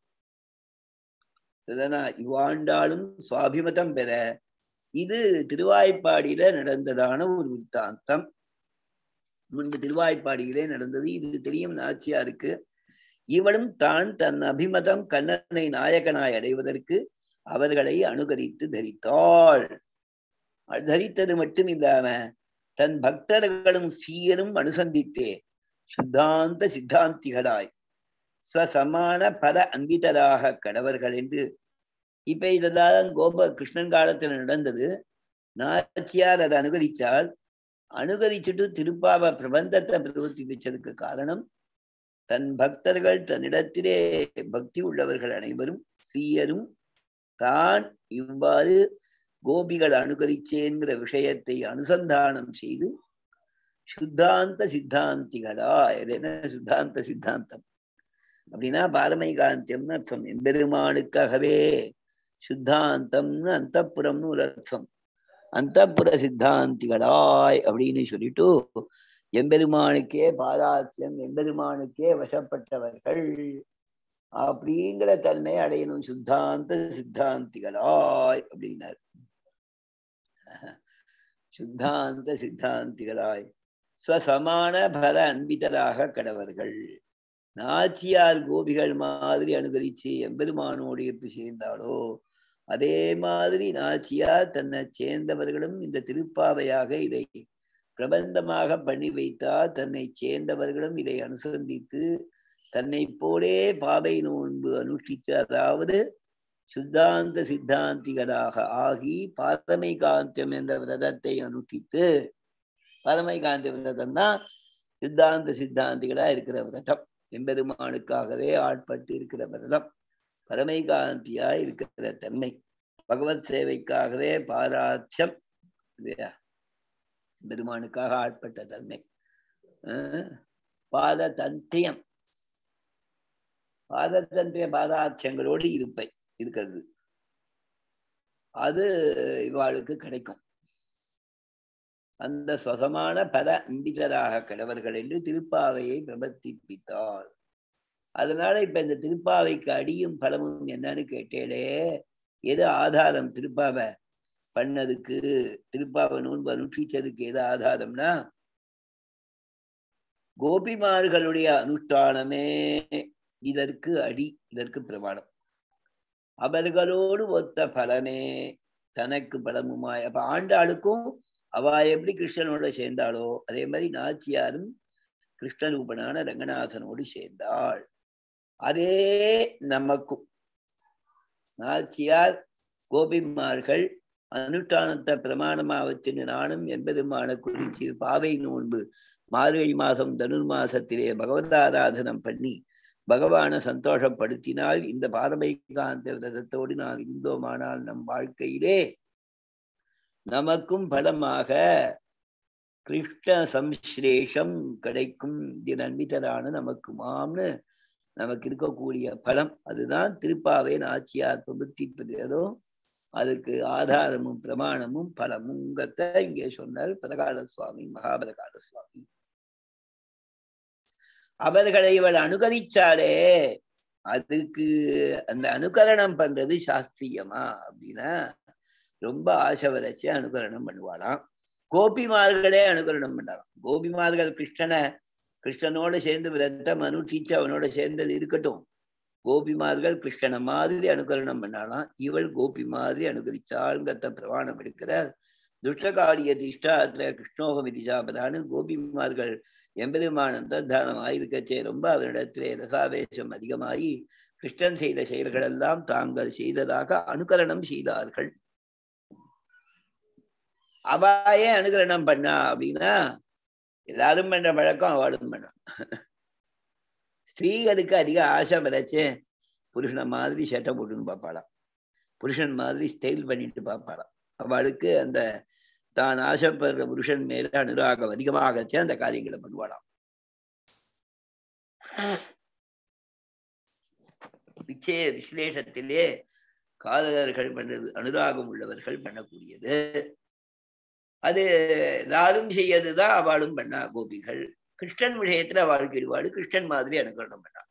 இவ்வாண்டாலும் சுவாபிமதம் பெற இது திருவாய்ப்பாடியில நடந்ததான ஒரு விருத்தாந்தம். முன்பு திருவாய்ப்பாடியிலே நடந்தது, இது தெரியும் நாச்சியாருக்கு. இவளும் தான் தன் அபிமதம் கண்ணனை நாயகனாய் அடைவதற்கு அவர்களை அனுகரித்து தரித்தாள். தரித்தது மட்டும் இல்லாம தன் பக்தர்களும் சீயரும் அனுசந்தித்தே சுத்தாந்த சித்தாந்திகளாய் சமான பர அங்கிதராக கடவர்கள் என்று. இப்ப இதெல்லாம் கிருஷ்ணன் காலத்துல நடந்தது. நாச்சியார் அதை அனுகரிச்சால், அனுகரிச்சுட்டு திருப்பாவ பிரபந்தத்தை பிரவர்த்திப்பதற்கு காரணம் தன் பக்தர்கள் தன்னிடத்திலே பக்தி உள்ளவர்கள் அனைவரும் ஸ்ரீயரும் தான் இவ்வாறு கோபிகள் அனுகரிச்சேங்கிற விஷயத்தை அனுசந்தானம் செய்து சுத்தாந்த சித்தாந்திகளா. என்ன சுத்தாந்த சித்தாந்தம் அப்படின்னா பாரமைகாந்தியம்னு அர்த்தம். எம்பெருமானுக்காகவே சுத்தாந்தம்னு அந்தப்புறம்னு ஒரு அர்த்தம். அந்தப்புற சித்தாந்திகளாய் அப்படின்னு சொல்லிட்டு எம்பெருமானுக்கே பாராத்தியம், எம்பெருமானுக்கே வசப்பட்டவர்கள் அப்படிங்கிற தன்மை அடையணும். சுத்தாந்த சித்தாந்திகளாய் அப்படின்னார். சுத்தாந்த சித்தாந்திகளாய் ஸ்வசமான பல அன்பிதராக கடவர்கள். நாச்சியார் கோபிகள் மாதிரி அனுகரிச்சு எம்பெருமானோடு எப்படி சேர்ந்தாலோ அதே மாதிரி நாச்சியார் தன்னை சேர்ந்தவர்களும் இந்த திருப்பாவையாக இதை பிரபந்தமாக பண்ணி வைத்தால் தன்னை சேர்ந்தவர்களும் இதை அனுசந்தித்து தன்னை போலே பாவை நோன்பு அனுஷ்டித்து, அதாவது சுத்தாந்த சித்தாந்திகளாக ஆகி பாரமைகாந்தியம் என்ற விரதத்தை அனுஷ்டித்து, பாரமைகாந்திய விரதம் தான் சித்தாந்த சித்தாந்திகளா இருக்கிற விரதம், எம்பெருமானுக்காகவே ஆட்பட்டு இருக்கிற விரதம், பரமைகாந்தியா இருக்கிற தன்மை, பகவத் சேவைக்காகவே பாராட்சம் இல்லையா, பெருமானுக்காக ஆட்பட்ட தன்மை, பாததந்தியம், பாததந்திய பாதாட்சியங்களோடு இருக்கிறது, அது இவாளுக்கு கிடைக்கும். அந்த சொசமான பல அம்பிதராக கிழவர்கள் என்று திருப்பாவையை பிரவர்த்திப்பித்தாள். அதனால இப்ப இந்த திருப்பாவைக்கு அடியும் பலமும் என்னன்னு கேட்டேளே, எது ஆதாரம் திருப்பாவை பண்ணதுக்கு, திருப்பாவை நோன்பு அனுஷ்டிச்சதுக்கு எது ஆதாரம்னா கோபிமார்களுடைய அனுஷ்டானமே இதற்கு அடி, இதற்கு பிரமாணம். அவர்களோடு ஒத்த பலனே தனக்கு பலமுமாய். அப்ப ஆண்டாளுக்கும் அவ எப்படி கிருஷ்ணனோட சேர்ந்தாளோ அதே மாதிரி நாச்சியாரும் கிருஷ்ணரூபனான ரங்கநாதனோடு சேர்ந்தாள். அதே நமக்கும் நாச்சியார் கோபிமார்கள் அனுஷ்டானத்தை பிரமாணமா வச்சுன்னு நானும் எம்பெருமான குறிச்சு பாவை நோன்பு மார்கழி மாதம் தனுர்மாசத்திலே பகவதாராதனம் பண்ணி பகவானை சந்தோஷப்படுத்தினால் இந்த பாரமைகாந்த விரதத்தோடு நாம் இருந்தோமானால் நம் வாழ்க்கையிலே நமக்கும் பலமாக கிருஷ்ண சம்ஸ்லேஷம் கிடைக்கும். இது நன்மிதரான நமக்கு மாம்னு நமக்கு இருக்கக்கூடிய பலம். அதுதான் திருப்பாவை நாச்சியார் பிரபுத்திப்பதோ அதுக்கு ஆதாரமும் பிரமாணமும் பலமுங்கத்தை இங்கே சொன்னார் பரகால சுவாமி, மகாபரகால சுவாமி. அவர்களை இவள் அனுகரிச்சாலே அதுக்கு அந்த அனுகரணம் பண்றது சாஸ்திரியமா அப்படின்னா ரொம்ப ஆசை வதச்சு அனுகரணம் பண்ணுவாளாம். கோபிமார்களே அனுகரணம் பண்ணலாம். கோபிமார்கள் கிருஷ்ணனோட சேர்ந்து விரதம் அனுஷ்டிச்சு அவனோட சேர்ந்தது இருக்கட்டும். கோபிமார்கள் கிருஷ்ணனை மாதிரி அனுகரணம் பண்ணாலாம். இவள் கோபி மாதிரி அனுகரிச்சாள்ங்கத்த பிரமாணம் எடுக்கிறார். துஷ்டகாரிய திஷ்டாத்துல கிருஷ்ணோகம் திஜாபதான்னு கோபிமார்கள் எம்பெருமானந்த தானமாயிருக்கச்சே ரொம்ப அவரிடத்திலே ரசாவேசம் அதிகமாகி கிருஷ்ணன் செய்த செயல்கள் எல்லாம் தாங்கள் செய்ததாக அனுகரணம் செய்தார்கள். அவாயே அனுகரணம் பண்ணா அப்படின்னா எல்லாரும் பண்ற பழக்கம் அவளும் பண்ணா. ஸ்திரீகளுக்கு அதிக ஆசை விதைச்சு புருஷனை மாதிரி சேட்டை போட்டுன்னு பார்ப்பாளாம். புருஷன் மாதிரி ஸ்டைல் பண்ணிட்டு பார்ப்பாளாம். அவளுக்கு அந்த தான் ஆசைப்படுற புருஷன் மேல அனுராகம் அதிகமாகச்சே அந்த காரியங்களை பண்ணுவாளாம். விசலேஷத்திலே காதலர்கள் பண்றது அனுராகம் உள்ளவர்கள் பண்ணக்கூடியது. அது எல்லாரும் செய்யறதுதான் அவளும் பண்ணா கோபிகள். கிருஷ்ணன் விஷயத்துல அவளுக்கு ஈடுபாடு. கிருஷ்ணன் மாதிரி அனுகரணம் பண்ணா.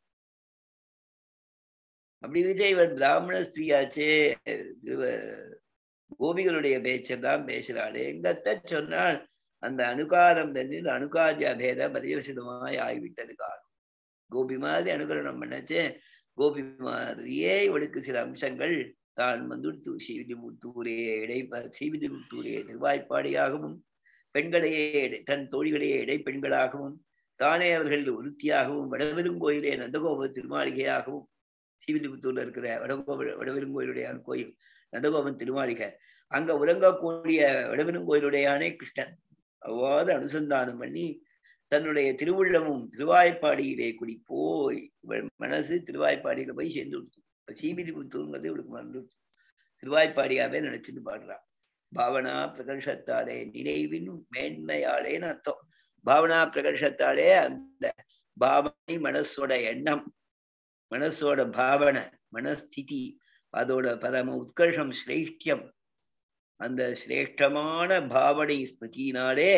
அப்படி விஜய் இவன் பிராமண ஸ்திரீயாச்சே கோபிகளுடைய பேச்செல்லாம் பேசுறாளே எங்கத்த சொன்னால் அந்த அனுகாரம் தண்ணில் அனுகாரிய பேத பரிவசிதமாய் ஆகிவிட்டது காணும். கோபி மாதிரி அனுகரணம் பண்ணச்சே கோபி மாதிரியே இவளுக்கு சில அம்சங்கள் தான் வந்து ஸ்ரீவில்லிபுத்தூரே நிர்வாய்ப்பாடியாகவும் பெண்களையே தன் தோழிகளையே இடைப்பெண்களாகவும் தானே அவர்களில் ஒருத்தியாகவும் வடபெருங்கோயிலே நந்தகோப திருமாளிகையாகவும் ஸ்ரீவில்லிபுத்தூர்ல இருக்கிற வடபெருங்கோயிலுடைய கோயில் நந்தகோபன் திருமாளிகை அங்க உறங்கக்கூடிய வடபெருங்கோயிலுடையானே கிருஷ்ணன் அவ்வாறு அனுசந்தானம் பண்ணி தன்னுடைய திருவுள்ளமும் திருவாய்ப்பாடியிலே குடி போய் மனசு திருவாய்ப்பாடியில போய் சேர்ந்து கொடுத்து ஸ்ரீவில்லிபுத்தூர்ங்கிறது இவளுக்கு மறந்து திருவாய்ப்பாடியாவே நினைச்சுட்டு பாடுறான். பாவனா பிரகர்ஷத்தாலே நினைவின் மேன்மையாலேன்னு அர்த்தம். பாவனா பிரகர்ஷத்தாலே அந்த பாவனை மனசோட எண்ணம், மனசோட பாவனை, மனஸ்திதி, அதோட பரம உத்கர்ஷம் சிரேஷ்டியம், அந்த சிரேஷ்டமான பாவனை ஸ்மிருதியினாலே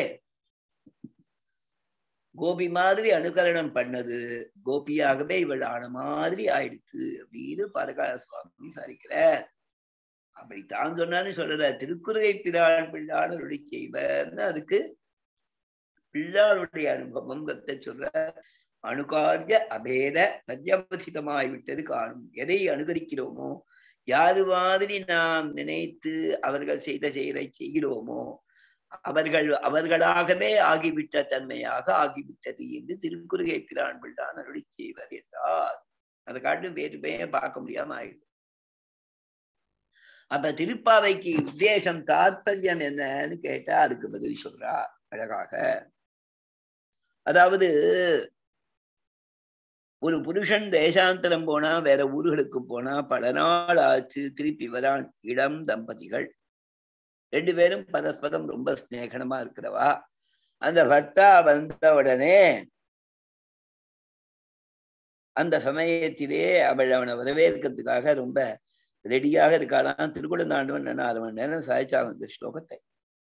கோபி மாதிரி அனுகரணம் பண்ணது கோபியாகவே இவள் ஆன மாதிரி ஆயிடுச்சு அப்படின்னு பரகால சுவாமி சாதிக்கிறார். அப்படித்தான் சொன்னான்னு சொல்ற திருக்குறுகை பிரான் பிள்ளான் அருளி செய்வர்னு அதுக்கு பிள்ளாளுடைய அனுபவம் கத்த சொல்ற. அணுகாரிய அபேத பர்யவசிதமாய்விட்டது காணும். எதை அனுகரிக்கிறோமோ, யாரு மாதிரி நாம் நினைத்து அவர்கள் செய்த செயலை செய்கிறோமோ அவர்களாகவே ஆகிவிட்ட தன்மையாக ஆகிவிட்டது என்று திருக்குறுகை பிரான் பிள்ளான் அருளி செய்வர் என்றார். அதை காட்டும் வேறுமையை பார்க்க முடியாம ஆயிடும். அப்ப திருப்பாவைக்கு உத்தேசம் தாற்பயம் என்னன்னு கேட்டா அதுக்கு பதில் சொல்றா அழகாக. அதாவது ஒரு புருஷன் தேசாந்தரம் போனா, வேற ஊர்களுக்கு போனா, பல நாள் ஆச்சு, திருப்பி வரான். இளம் தம்பதிகள் 2 பேரும் பரஸ்பரம் ரொம்ப ஸ்நேகமா இருக்கிறவா. அந்த பர்த்தா வந்த உடனே அந்த சமயத்திலே அவள் அவனை வரவேற்கிறதுக்காக ரொம்ப ரெடியாக இருக்காளாம். திருக்குடந்தாண்டவன் 4 மணி நேரம் சாய்ச்சாலும் இந்த ஸ்லோகத்தை.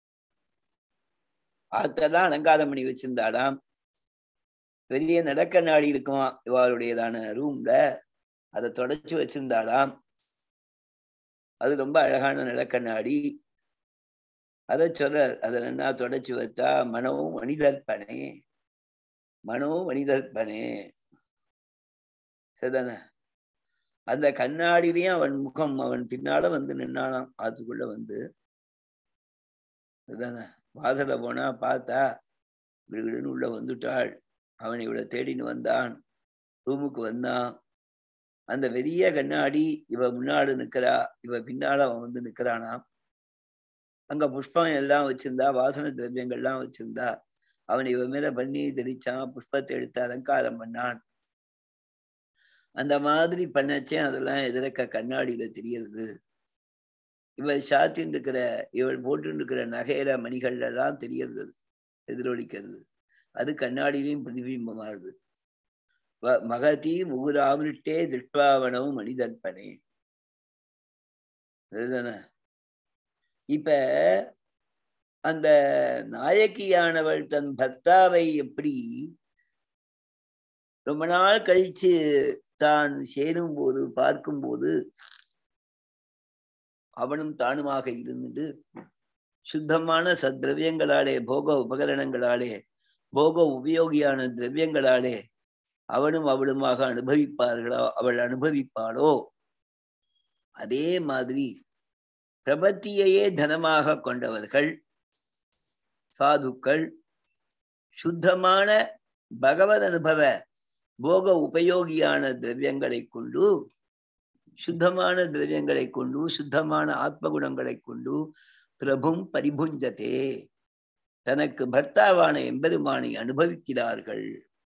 ஆத்தெல்லாம் அலங்காரம் பண்ணி வச்சிருந்தாளாம். பெரிய நடக்கண்ணாடி இருக்குமா இவாளுடையதான ரூம்ல, அதை தொடச்சு வச்சிருந்தாளாம். அது ரொம்ப அழகான நடக்கண்ணாடி. அதை சொல்ற, அதை என்ன தொடச்சு வைத்தா மனவும் மனிதர்பனே, மனவும் மனிதர்பனே. சரிதானே? அந்த கண்ணாடியிலையும் அவன் முகம் அவன் பின்னால வந்து நின்னானாம். ஆத்துக்குள்ள வந்து சரிதானே? வாசல போனா பார்த்தா விடுவிடுன்னு உள்ள வந்துட்டாள். அவன் இவளை தேடின்னு வந்தான். ரூமுக்கு வந்தான். அந்த பெரிய கண்ணாடி இவ முன்னாடி நிக்கிறா, இவ பின்னால அவன் வந்து நிக்கிறானாம். அங்க புஷ்பம் எல்லாம் வச்சிருந்தா, வாசன திரவியங்கள்லாம் வச்சிருந்தா. அவன் இவ மேல பண்ணி தெரிச்சான், புஷ்பத்தை எடுத்து அலங்காரம் பண்ணான். அந்த மாதிரி பண்ணச்சே அதெல்லாம் எதிர்க்க கண்ணாடியில தெரியறது. இவள் சாத்தின்னு இருக்கிற, இவள் போட்டு இருக்கிற நகையில மணிகள் எல்லாம் தெரியறது, எதிரொலிக்கிறது. அது கண்ணாடியிலையும் பிரதிபிம்பமாகுது. மகதி முகுராமிட்டே திருஷ்டாவனவும் மனிதர்பனே. அதுதானே? இப்ப அந்த நாயகியானவள் தன் பர்த்தாவை எப்படி ரொம்ப நாள் கழிச்சு தான் சேரும் போது பார்க்கும் போது அவனும் தானுமாக இருந்து சுத்தமான சத்ரவியங்களாலே போக உபகரணங்களாலே போக உபயோகியான திரவியங்களாலே அவனும் அவளுமாக அனுபவிப்பார்களோ அவள் அனுபவிப்பாளோ அதே மாதிரி பிரபத்தியையே தனமாக கொண்டவர்கள் சாதுக்கள் சுத்தமான பகவத் அனுபவ போக உபயோகியான திரவியங்களை கொண்டு சுத்தமான திரவியங்களை கொண்டு சுத்தமான ஆத்ம குணங்களை கொண்டு பிரபும் பரிபுஞ்சதே தனக்கு பர்த்தாவான எம்பெருமானை அனுபவிக்கிறார்கள்.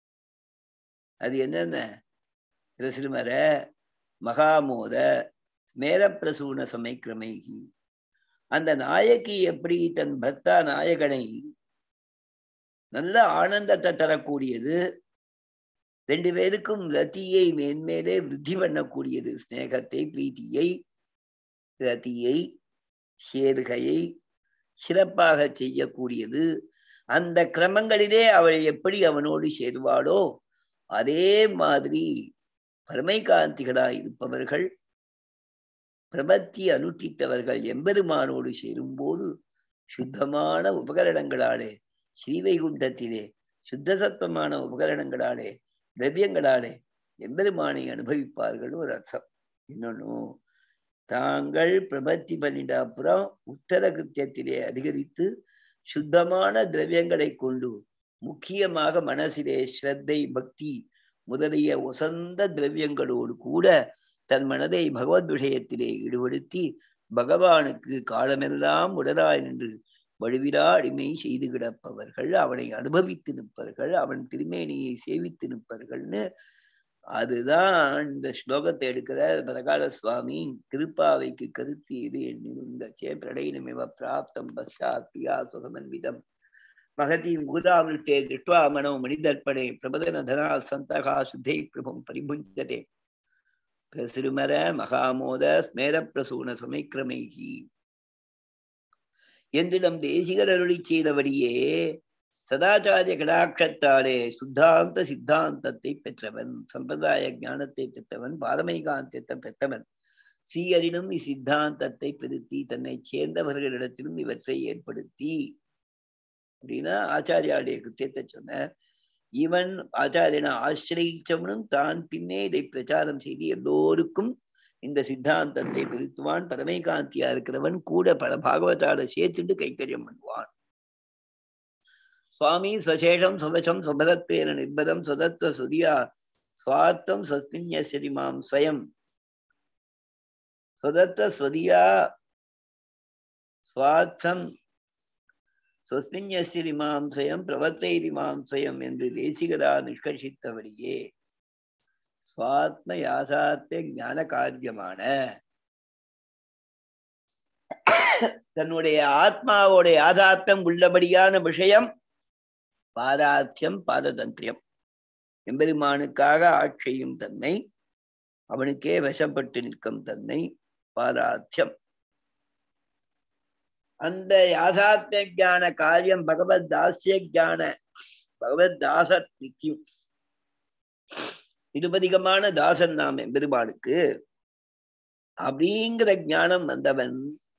அது என்னென்ன? திருசிறுமர மகாமோத ஸ்மேரப்பிரசூன சமைக்கிரமைகி. அந்த நாயகி எப்படி தன் பர்த்தா நாயகனை நல்ல ஆனந்தத்தை தரக்கூடியது, ரெண்டு பேருக்கும் ரத்தியை மேன்மேலே விருத்தி பண்ணக்கூடியது, ஸ்நேகத்தை பிரீத்தியை ரத்தியை சேர்கையை சிறப்பாக செய்யக்கூடியது. அந்த கிரமங்களிலே அவள் எப்படி அவனோடு சேருவாளோ அதே மாதிரி பரமைகாந்திகளாய் இருப்பவர்கள் பிரபத்தி அனுஷ்டித்தவர்கள் எம்பெருமானோடு சேரும்போது சுத்தமான உபகரணங்களாலே ஸ்ரீவைகுண்டத்திலே சுத்தசத்வமான உபகரணங்களாலே திரவியங்களாலே எம்பெருமானை அனுபவிப்பார்கள் ஒரு அர்த்தம். இன்னொன்னு, தாங்கள் பிரபத்தி பண்ணிட்ட அப்புறம் உத்தர கிருத்தியத்திலே அதிகரித்து சுத்தமான திரவியங்களை கொண்டு முக்கியமாக மனசிலே ஸ்ரத்தை பக்தி முதலிய உசந்த திரவியங்களோடு கூட தன் மனதை பகவத் விஷயத்திலே ஈடுபடுத்தி பகவானுக்கு காலமெல்லாம் உடலாய் நின்று வலுவிலா அடிமை செய்து கிடப்பவர்கள், அவனை அனுபவித்து நிற்பவர்கள், அவன் திருமேனியை சேவித்து நிற்பவர்கள்னு அதுதான் இந்த ஸ்லோகத்தை எடுக்கிற பரகால சுவாமி திருப்பாவைக்கு கருத்து இது என்னும் பிரடயினமிவ பிராப்தம் பஷாத்யா சுகமன்விதம் மகதி முகுதாமிருஷ்டே திருஷ்டுவா மனோ மனிதர்ப்பணே பிரபதன தனா சந்தகா சுத்தை பிரபம் பரிபுஞ்சதே பிரசிறுமர மகாமோத ஸ்மேர பிரசூன சமைக்கிரமைகி என்று நம் தேசிகர் அருளி செய்தபடியே சதாச்சாரிய கடாட்சத்தாலே சுத்தாந்த சித்தாந்தத்தை பெற்றவன், சம்பிரதாய ஞானத்தை பெற்றவன், பாரமைகாந்தத்தை பெற்றவன், சீயரினும் இச்சித்தாந்தத்தை பெருத்தி தன்னை சேர்ந்தவர்களிடத்திலும் இவற்றை ஏற்படுத்தி அப்படின்னா ஆச்சாரியாவுடைய கிருத்தியத்தை சொன்ன இவன் ஆச்சாரியனை ஆசிரியச்சவனும் தான் பின்னே இதை பிரச்சாரம் செய்து எல்லோருக்கும் இந்த சித்தாந்தத்தை பெருத்துவான். பரமைகாந்தியா இருக்கிறவன் கூட பல பாகவதால சேர்த்துட்டு கைக்கரியம் பண்ணுவான். சுவாமி ஸ்வசேஷம் சுவசம் சுபதத்வேன நிர்பதம் சுதத்வ சுதியா சுவார்த்தம் சஸ்மின்யஸ்யதி மாம் ஸ்வயம் சுதத்வ ஸ்வதியா சுவார்த்தம் ஸ்வஸ்மின்யஸ்யதி மாம் ஸ்வயம் பிரவர்த்தைதி மாம் ஸ்வயம் என்று தேசிகரா நிஷ்கர்ஷித்தபடியே சுவாத்ம யாசார்த்த ஞான காரியமான தன்னுடைய ஆத்மாவோடைய யாதார்த்தம் உள்ளபடியான விஷயம் பாராத்தியம் பாரதந்திரியம், எம்பெருமானுக்காக ஆட்செய்யும் தன்மை, அவனுக்கே வசப்பட்டு நிற்கும் தன்மை பாராத்தியம். அந்த யாதார்த்த ஞான காரியம் பகவத் தாசிய ஞான பகவத் தாச நித்தியம் நிருபதிகமான தாசன் நாம் எம்பெருமானுக்கு அப்படிங்கிற ஞானம் வந்தவன்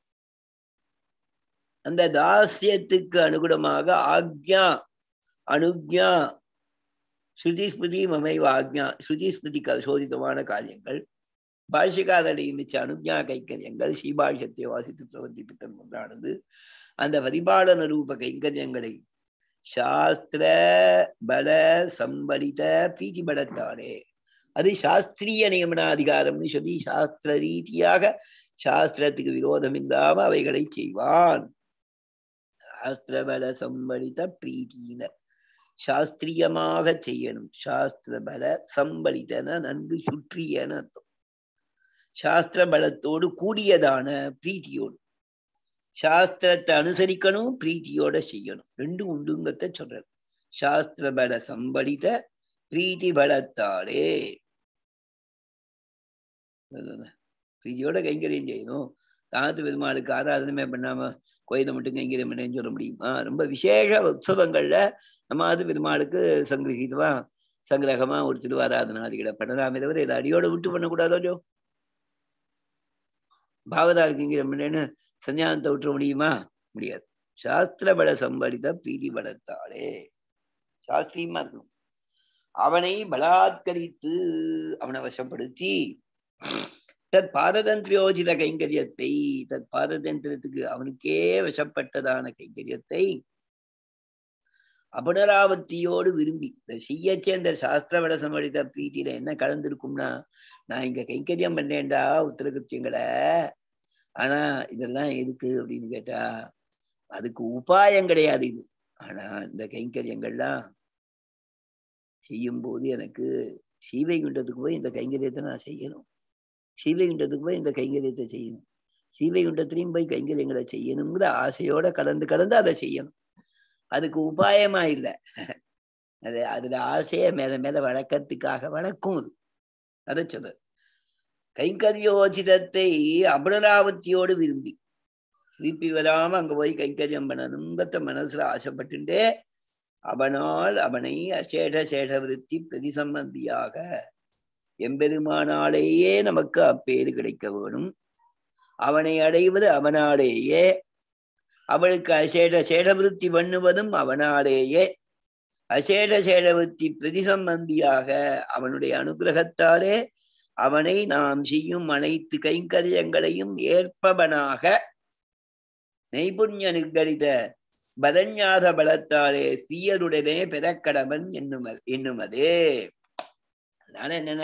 அந்த தாசியத்துக்கு அனுகுணமாக ஆக்ஞா அனுக்ஞா ஸ்ருதி ஸ்மிருதி மமைவ ஆக்ஞா ஸ்ருதி ஸ்மிருதி சோதிதமான காரியங்கள் பாஷ்யக்காரரை மிச்ச அனுக்ஞா கைங்கரியங்கள் ஸ்ரீபாஷ்யத்தை வாசித்து பிரவர்த்திப்பித்தல் ஒன்றானது. அந்த பரிபாலன ரூப கைங்கரியங்களை சாஸ்திர பல சம்பளித பிரீத்தி பலத்தானே அது சாஸ்திரிய நியமனாதிகாரம்னு சொல்லி சாஸ்திர ரீதியாக சாஸ்திரத்துக்கு விரோதம் இல்லாம அவைகளை செய்வான். சாஸ்திர பல சம்பளித பிரீத்தின சாஸ்திரியமாக செய்யணும். சாஸ்திர பல சம்பளிதன நன்கு சுற்றியன அர்த்தம். சாஸ்திர பலத்தோடு கூடியதான பிரீத்தியோடு சாஸ்திரத்தை அனுசரிக்கணும், பிரீத்தியோட செய்யணும், ரெண்டு உண்டுங்கத்தை சொல்றாரு. சாஸ்திர பல சம்பளித பிரீத்தி பலத்தாலே பிரீத்தியோட கைங்கரியம் செய்யணும். தாத்து பெருமாளுக்கு ஆராதனமே பண்ணாம கோயிலை மட்டும் கைங்கரியம் பண்ணேன்னு சொல்ல முடியுமா? ரொம்ப விசேஷ உற்சவங்கள்ல நம்ம அது பெருமாளுக்கு சங்கிரகிதமா சங்கிரகமா ஒரு திருவாராதனாதிகளை பண்ணலாமே தவிர இதை அடியோட விட்டு பண்ணக்கூடாதோ இல்லையோ. பாவதா இருக்கீங்க சன்னியாசத்தை விட்டுற முடியுமா? முடியாது. சாஸ்திர பல சம்பளித பிரீதி பலத்தாலே சாஸ்திரியமா இருக்கணும். அவனை பலாத்கரித்து அவனை வசப்படுத்தி தத் பாரதந்திரியோஜித கைங்கரியத்தை, தத் பாரதந்திரத்துக்கு அவனுக்கே வசப்பட்டதான கைங்கரியத்தை அபுனராவர்த்தியோடு விரும்பி செய்யச்சே இந்த சாஸ்திர பல சம்பளித பிரீத்தியில என்ன கலந்துருக்கும்னா, நான் இங்க கைங்கரியம் பண்ணேன்டா உத்தரகிருத்தியங்களை, ஆனா இதெல்லாம் எதுக்கு அப்படின்னு கேட்டா அதுக்கு உபாயம் கிடையாது இது. ஆனா இந்த கைங்கரியங்கள்லாம் செய்யும் போது எனக்கு ஸ்ரீவைகுண்டத்துக்கு போய் இந்த கைங்கரியத்தை நான் செய்யணும், ஸ்ரீவைகுண்டத்துக்கு போய் இந்த கைங்கரியத்தை செய்யணும், ஸ்ரீவைகுண்டத்திலையும் போய் கைங்கரியங்களை செய்யணுங்கிற ஆசையோட கலந்து அதை செய்யணும். அதுக்கு உபாயமா இல்லை. அதுல ஆசைய மேல மேல வளர்க்கறதுக்காக வளர்க்கும் அது. அதை சொல்ற கைங்கரியோசிதத்தை அபுனராவர்த்தியோடு விரும்பி திருப்பி வராம அங்க போய் கைங்கரியம் பண்ணணுங்கத்த மனசுல ஆசைப்பட்டுட்டே அவனால் அவனை அசேட சேட விருத்தி பிரதிசம்பந்தியாக எம்பெருமானாலேயே நமக்கு அப்பேறு கிடைக்க வேணும், அவனை அடைவது அவனாலேயே, அவளுக்கு அசேட சேடவிருத்தி பண்ணுவதும் அவனாலேயே, அசேட சேடவிருத்தி பிரதிசம்பந்தியாக அவனுடைய அனுகிரகத்தாலே அவனை நாம் செய்யும் அனைத்து கைங்கரியங்களையும் ஏற்பவனாக நைபுண்ய நிர்கரித பதஞாத பலத்தாலே சீயருடனே பெறக்கடவன் என்னுமதே. அதனால என்னன்னா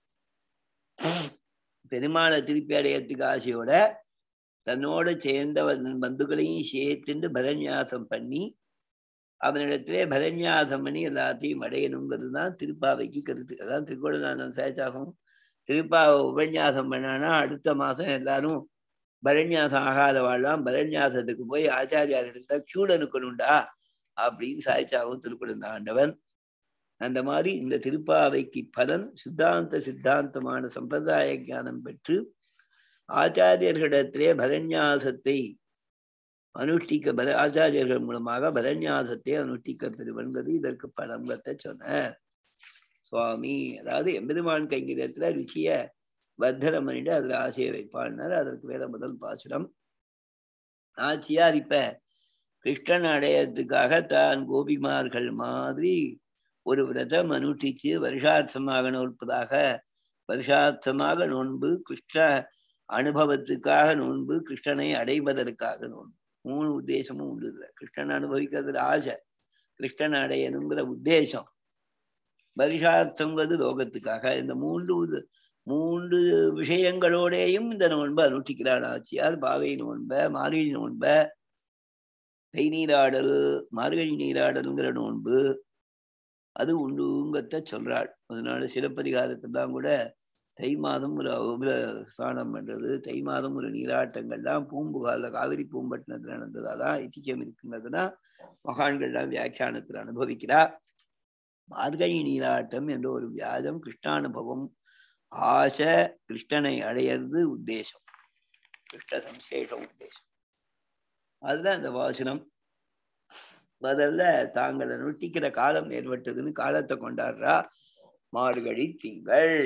பெருமாளை திருப்பி அடையத்துக்கு ஆசையோட தன்னோட சேர்ந்த பந்துக்களையும் சேர்த்துண்டு பரநியாசம் பண்ணி அவனிடத்திலே பரநியாசம் பண்ணி எல்லாத்தையும் அடையணுங்கிறது தான் திருப்பாவைக்கு கருத்து. அதான் திருக்கோளதானம் சேச்சாகும். திருப்பாவை உபன்யாசம் பண்ணானா அடுத்த மாசம் எல்லாரும் பரநியாசம் ஆகாதவாழ்லாம் பரநியாசத்துக்கு போய் ஆச்சாரியார்கிட்ட கியூட இருக்கணும்டா அப்படின்னு சாய்ச்சாகும் திருக்குழந்தாண்டவன். அந்த மாதிரி இந்த திருப்பாவைக்கு பலன் சித்தாந்தமான சம்பிரதாய ஞானம் பெற்று ஆச்சாரியர்களிடத்திலே பரநியாசத்தை அனுஷ்டிக்க ஆச்சாரியர்கள் மூலமாக பரநியாசத்தை அனுஷ்டிக்க பெறுவன்கிறது இதற்கு பலங்கத்தை சொன்னார் சுவாமி. அதாவது எம்பெருமான் கைங்கரியத்துல ருச்சிய வர்த்தனம் பண்ணிட்டு அதுல ஆசையை வைப்பாள்னார். அதற்கு வேற முதல் பாசுரம். ஆச்சியார் இப்ப கிருஷ்ணன் அடையத்துக்காக தான் கோபிமார்கள் மாதிரி ஒரு விரதம் அனுஷ்டிச்சு வருஷார்த்தமாக நோன்பதாக, வருஷார்த்தமாக நோன்பு, கிருஷ்ண அனுபவத்துக்காக நோன்பு, கிருஷ்ணனை அடைவதற்காக நோன்பு. 3 உத்தேசமும் உண்டு. கிருஷ்ணன் அனுபவிக்கிறதுல ஆசை, கிருஷ்ணன் அடையணுங்கிற உத்தேசம், வருஷார்த்தங்கிறது லோகத்துக்காக. இந்த மூன்று விஷயங்களோடையும் இந்த நோன்பை அனுஷ்டிக்கிறாள் ஆச்சியார். பாவை நோன்ப, மார்கழி நோன்ப, கை நீராடல், மார்கழி நீராடல்ங்கிற நோன்பு அது உண்டுங்கத்த சொல்றாள். அதனால சிலப்பதிகாரத்தெல்லாம் கூட தை மாதம் ஒரு ஸ்நானம் பண்றது, தை மாதம் ஒரு நீராட்டங்கள்லாம் பூம்புகால காவிரி பூம்பட்டினத்துல நடந்ததாதான் ஐதிஹ்யம் இருக்குங்கிறதுனா மகான்கள்லாம் வியாக்கியானத்துல அனுபவிக்கிறார். மார்கழி நீராட்டம் என்ற ஒரு வியாஜம் கிருஷ்ணானுபவம், ஆசை, கிருஷ்ணனை அடையிறது உத்தேசம், கிருஷ்ண சம்சேஷம் உத்தேசம். அதுதான் இந்த வாசனம். முதல்ல தாங்கள் நுட்டிக்கிற காலம் ஏற்பட்டதுன்னு காலத்தை கொண்டாடுறா. மார்கழி திங்கள்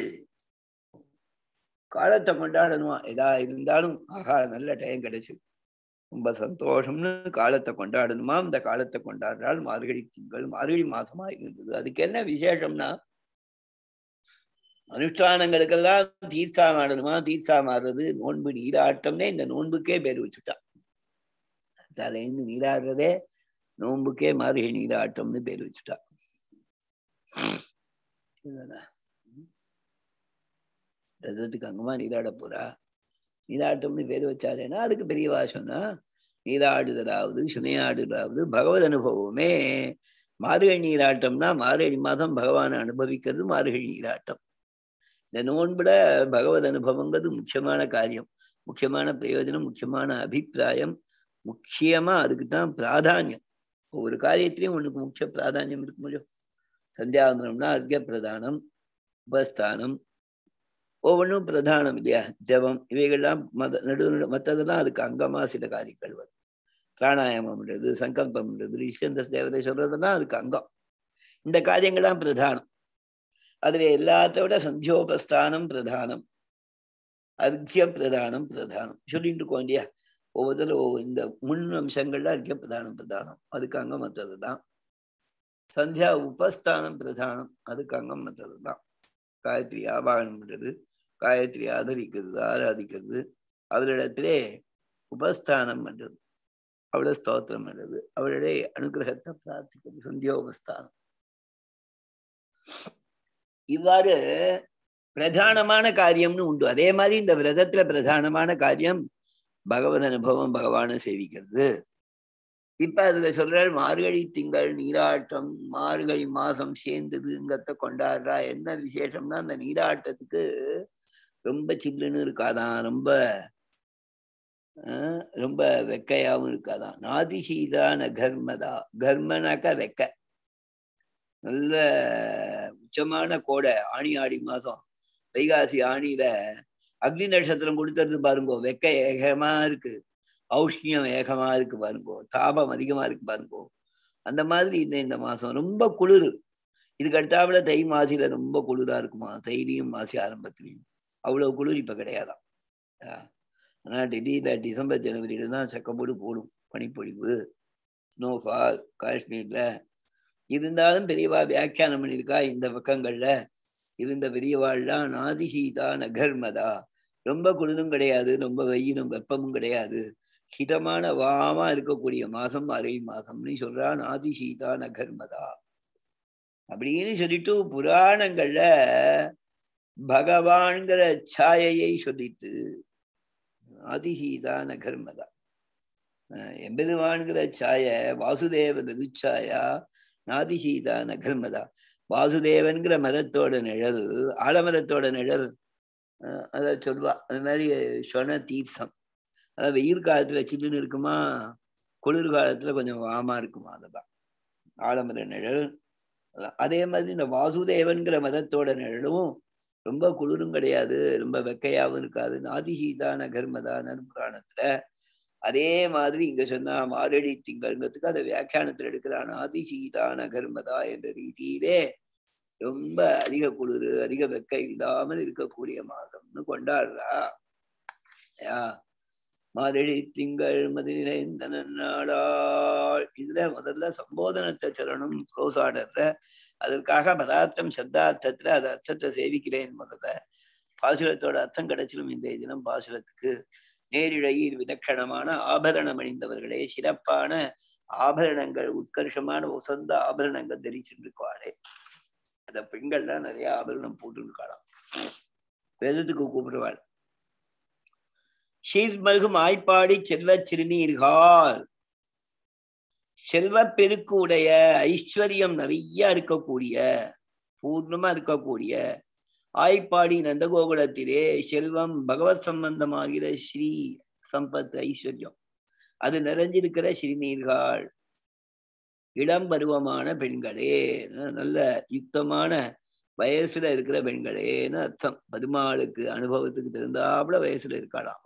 காலத்தை கொண்டாடணுமா? எதா இருந்தாலும் ஆகா நல்ல டைம் கிடைச்சு ரொம்ப சந்தோஷம்னு காலத்தை கொண்டாடணுமா. இந்த காலத்தை கொண்டாடுறாள். மார்கழி திங்கள் மார்கழி மாசமா இருந்தது. அதுக்கு என்ன விசேஷம்னா அனுஷ்டானங்களுக்கெல்லாம் தீர்த்தா மாடணுமா. தீர்த்தா மாறுறது நோன்பு நீராட்டம்னே இந்த நோன்புக்கே பேர் வச்சுட்டா. தலைந்து நீராடுறதே நோன்புக்கே மார்கழி நீராட்டம்னு பேர் வச்சுட்டா. ரதத்துக்கு அங்கமா நீராட போறா. நீராட்டம்னு பேர் வச்சாலேன்னா அதுக்கு பெரிய வாசம்னா நீராடுதலாவது சுனையாடுதலாவது பகவத் அனுபவமே. மார்கழி நீராட்டம்னா மார்கழி மாதம் பகவானை அனுபவிக்கிறது மார்கழி நீராட்டம். இந்த நோன்புல பகவத் அனுபவங்கிறது முக்கியமான காரியம், முக்கியமான பிரயோஜனம், முக்கியமான அபிப்பிராயம். முக்கியமா அதுக்குதான் பிராதானியம். ஒவ்வொரு காரியத்திலையும் ஒண்ணுக்கு முக்கிய பிராதானியம் இருக்க முடியும். சந்தியாவந்தனம்னா அர்க்ய பிரதானம், உபஸ்தானம், ஒவ்வொன்றும் பிரதானம் இல்லையா. ஜபம் இவைகள்லாம் மற்றதெல்லாம் அதுக்கு அங்கமா சில காரியங்கள் வரும். பிராணாயாமம்ன்றது, சங்கல்பம்ன்றது, ஈஸ்வந்த தேவதை சொல்றதெல்லாம் அதுக்கு அங்கம். இந்த காரியங்கள்லாம் பிரதானம். அதுல எல்லாத்தோட சந்தியோபஸ்தானம் பிரதானம், அர்க்கிய பிரதானம் பிரதானம் சொல்லிட்டு இருக்கோம் இல்லையா. ஒவ்வொருத்தரும் இந்த முன் அம்சங்கள்ல அர்க்கிய பிரதானம் பிரதானம், அதுக்கு அங்கம் மற்றதுதான். சந்தியா உபஸ்தானம் பிரதானம், அதுக்கு அங்கம் மற்றதுதான். காயத்ரி ஆபாகனம் பண்றது, காயத்ரி ஆதரிக்கிறது, ஆராதிக்கிறது, அவரிடத்திலே உபஸ்தானம் பண்றது, அவளை ஸ்தோத்திரம் பண்றது, அவளுடைய அனுகிரகத்தை பிரார்த்திக்கிறது, சந்தியோபஸ்தானம். இவ்வாறு பிரதானமான காரியம்னு உண்டு. அதே மாதிரி இந்த விரதத்துல பிரதானமான காரியம் பகவத் அனுபவம், பகவானை சேவிக்கிறது. இப்ப அதுல சொல்ற மார்கழி திங்கள் நீராட்டம், மார்கழி மாசம் சேர்ந்ததுங்கிறத கொண்டாடுறா. என்ன விசேஷம்னா அந்த நீராட்டத்துக்கு ரொம்ப சில்லுன்னு இருக்காதான், ரொம்ப வெக்கையாவும் இருக்காதான். நாதிசீதான கர்மதா, கர்மனாக்கா வெக்க, நல்ல உச்சமான கோடை, ஆணி ஆடி மாசம், வைகாசி ஆணியில அக்னி நட்சத்திரம் கொடுத்துறது பாருங்கோ, வெக்க ஏகமா இருக்கு, ஔஷ்ணியம் ஏகமா இருக்கு பாருங்கோ, தாபம் அதிகமா இருக்கு பாருங்கோ. அந்த மாதிரி இந்த மாசம் ரொம்ப குளிர். இதுக்கு அடுத்தாப்புல தை மாசியில ரொம்ப குளிரா இருக்குமா, தைரியம் மாசி ஆரம்பத்திலையும் அவ்வளவு குளிர் இப்ப கிடையாதான். ஆனா டெல்லியில டிசம்பர் ஜனவரியில தான் சக்கப்போடு போடும் பனிப்பொழிவு, ஸ்னோஃபால் காஷ்மீர்ல. இருந்தாலும் பெரியவா வியாக்கியானம் பண்ணியிருக்கா, இந்த பக்கங்கள்ல இருந்த பெரியவாள்லாம் நாதிசீதா நகர்மதா, ரொம்ப குளிரும் கிடையாது, ரொம்ப வெயிலும் வெப்பமும் கிடையாது, ஹிதமான வாமா இருக்கக்கூடிய மாசம் மார்கழி மாசம்னு சொல்றா. நாதிசீதா நகர்மதா அப்படின்னு சொல்லிட்டு புராணங்கள்ல பகவான்கிற சாயையை சொல்லித்து ஆதிசீதா நகர்மதா. எம்பெருமான்கிற சாய வாசுதேவ நதுச்சாயா நாதிசீதா நகர்மதா. வாசுதேவன்கிற மதத்தோட நிழல், ஆலமரத்தோட நிழல், அத சொல்வா. அது மாதிரி சொன தீர்த்தம், அதாவது வெயில் காலத்துல சில்லுன்னு இருக்குமா, குளிர் காலத்துல கொஞ்சம் வாமா இருக்குமா, அதுதான் ஆலமர நிழல். அதே மாதிரி இந்த வாசுதேவன்கிற மதத்தோட நிழலும் ரொம்ப குளிரும் கிடையாது, ரொம்ப வெக்கையாவும் இருக்காது. நாதிசீதா நகர்மதா நற்புராணத்துல. அதே மாதிரி இங்க சொன்னா மாரடி திங்கள்ங்கிறதுக்கு அதை வியாக்கியானத்துல எடுக்கிறான். நாதிசீதா நகர்மதா என்ற ரீதியிலே ரொம்ப அதிக குளிர், அதிக வெக்கை இல்லாமல் இருக்கக்கூடிய மாதம்னு கொண்டாடுறா. மாரடி திங்கள் மதி நிறைந்த நன்னாளாள். இதுல முதல்ல சம்போதனத்தை சொல்லணும் க்ளோஸ் ஆர்டர்ல. அதற்காக பதார்த்தம் சப்தார்த்தத்துல அது அர்த்தத்தை சேவிக்கிறேன். முதல்ல பாசுரத்தோட அர்த்தம் கிடைச்சிடும் இந்த தினம். பாசுரத்துக்கு நேரிழையில் விலட்சணமான ஆபரணம் அணிந்தவர்களே, சிறப்பான ஆபரணங்கள், உட்கர்ஷமான உசந்த ஆபரணங்கள் தரிச்சுருக்காளே. அந்த பெண்கள்லாம் நிறைய ஆபரணம் போட்டு இருக்காளாம், வேதத்துக்கு கூப்பிடுவாள். சீர்மல்கும் ஆய்ப்பாடி செல்வ சிறுநீர்கால், செல்வ பெருக்கு உடைய, ஐஸ்வர்யம் நிறைய இருக்கக்கூடிய, பூர்ணமா இருக்கக்கூடிய ஆய்ப்பாடி நந்தகோகுலத்திலே செல்வம், பகவத் சம்பந்தமாகிற ஸ்ரீ சம்பத் ஐஸ்வர்யம் அது நிறைஞ்சிருக்கிற சிறுநீர்கள், இளம் பருவமான பெண்களே, நல்ல யுக்தமான வயசுல இருக்கிற பெண்களேன்னு அர்த்தம். பெருமாளுக்கு அனுபவத்துக்கு தெரிந்தாப்புல வயசுல இருக்காளாமா.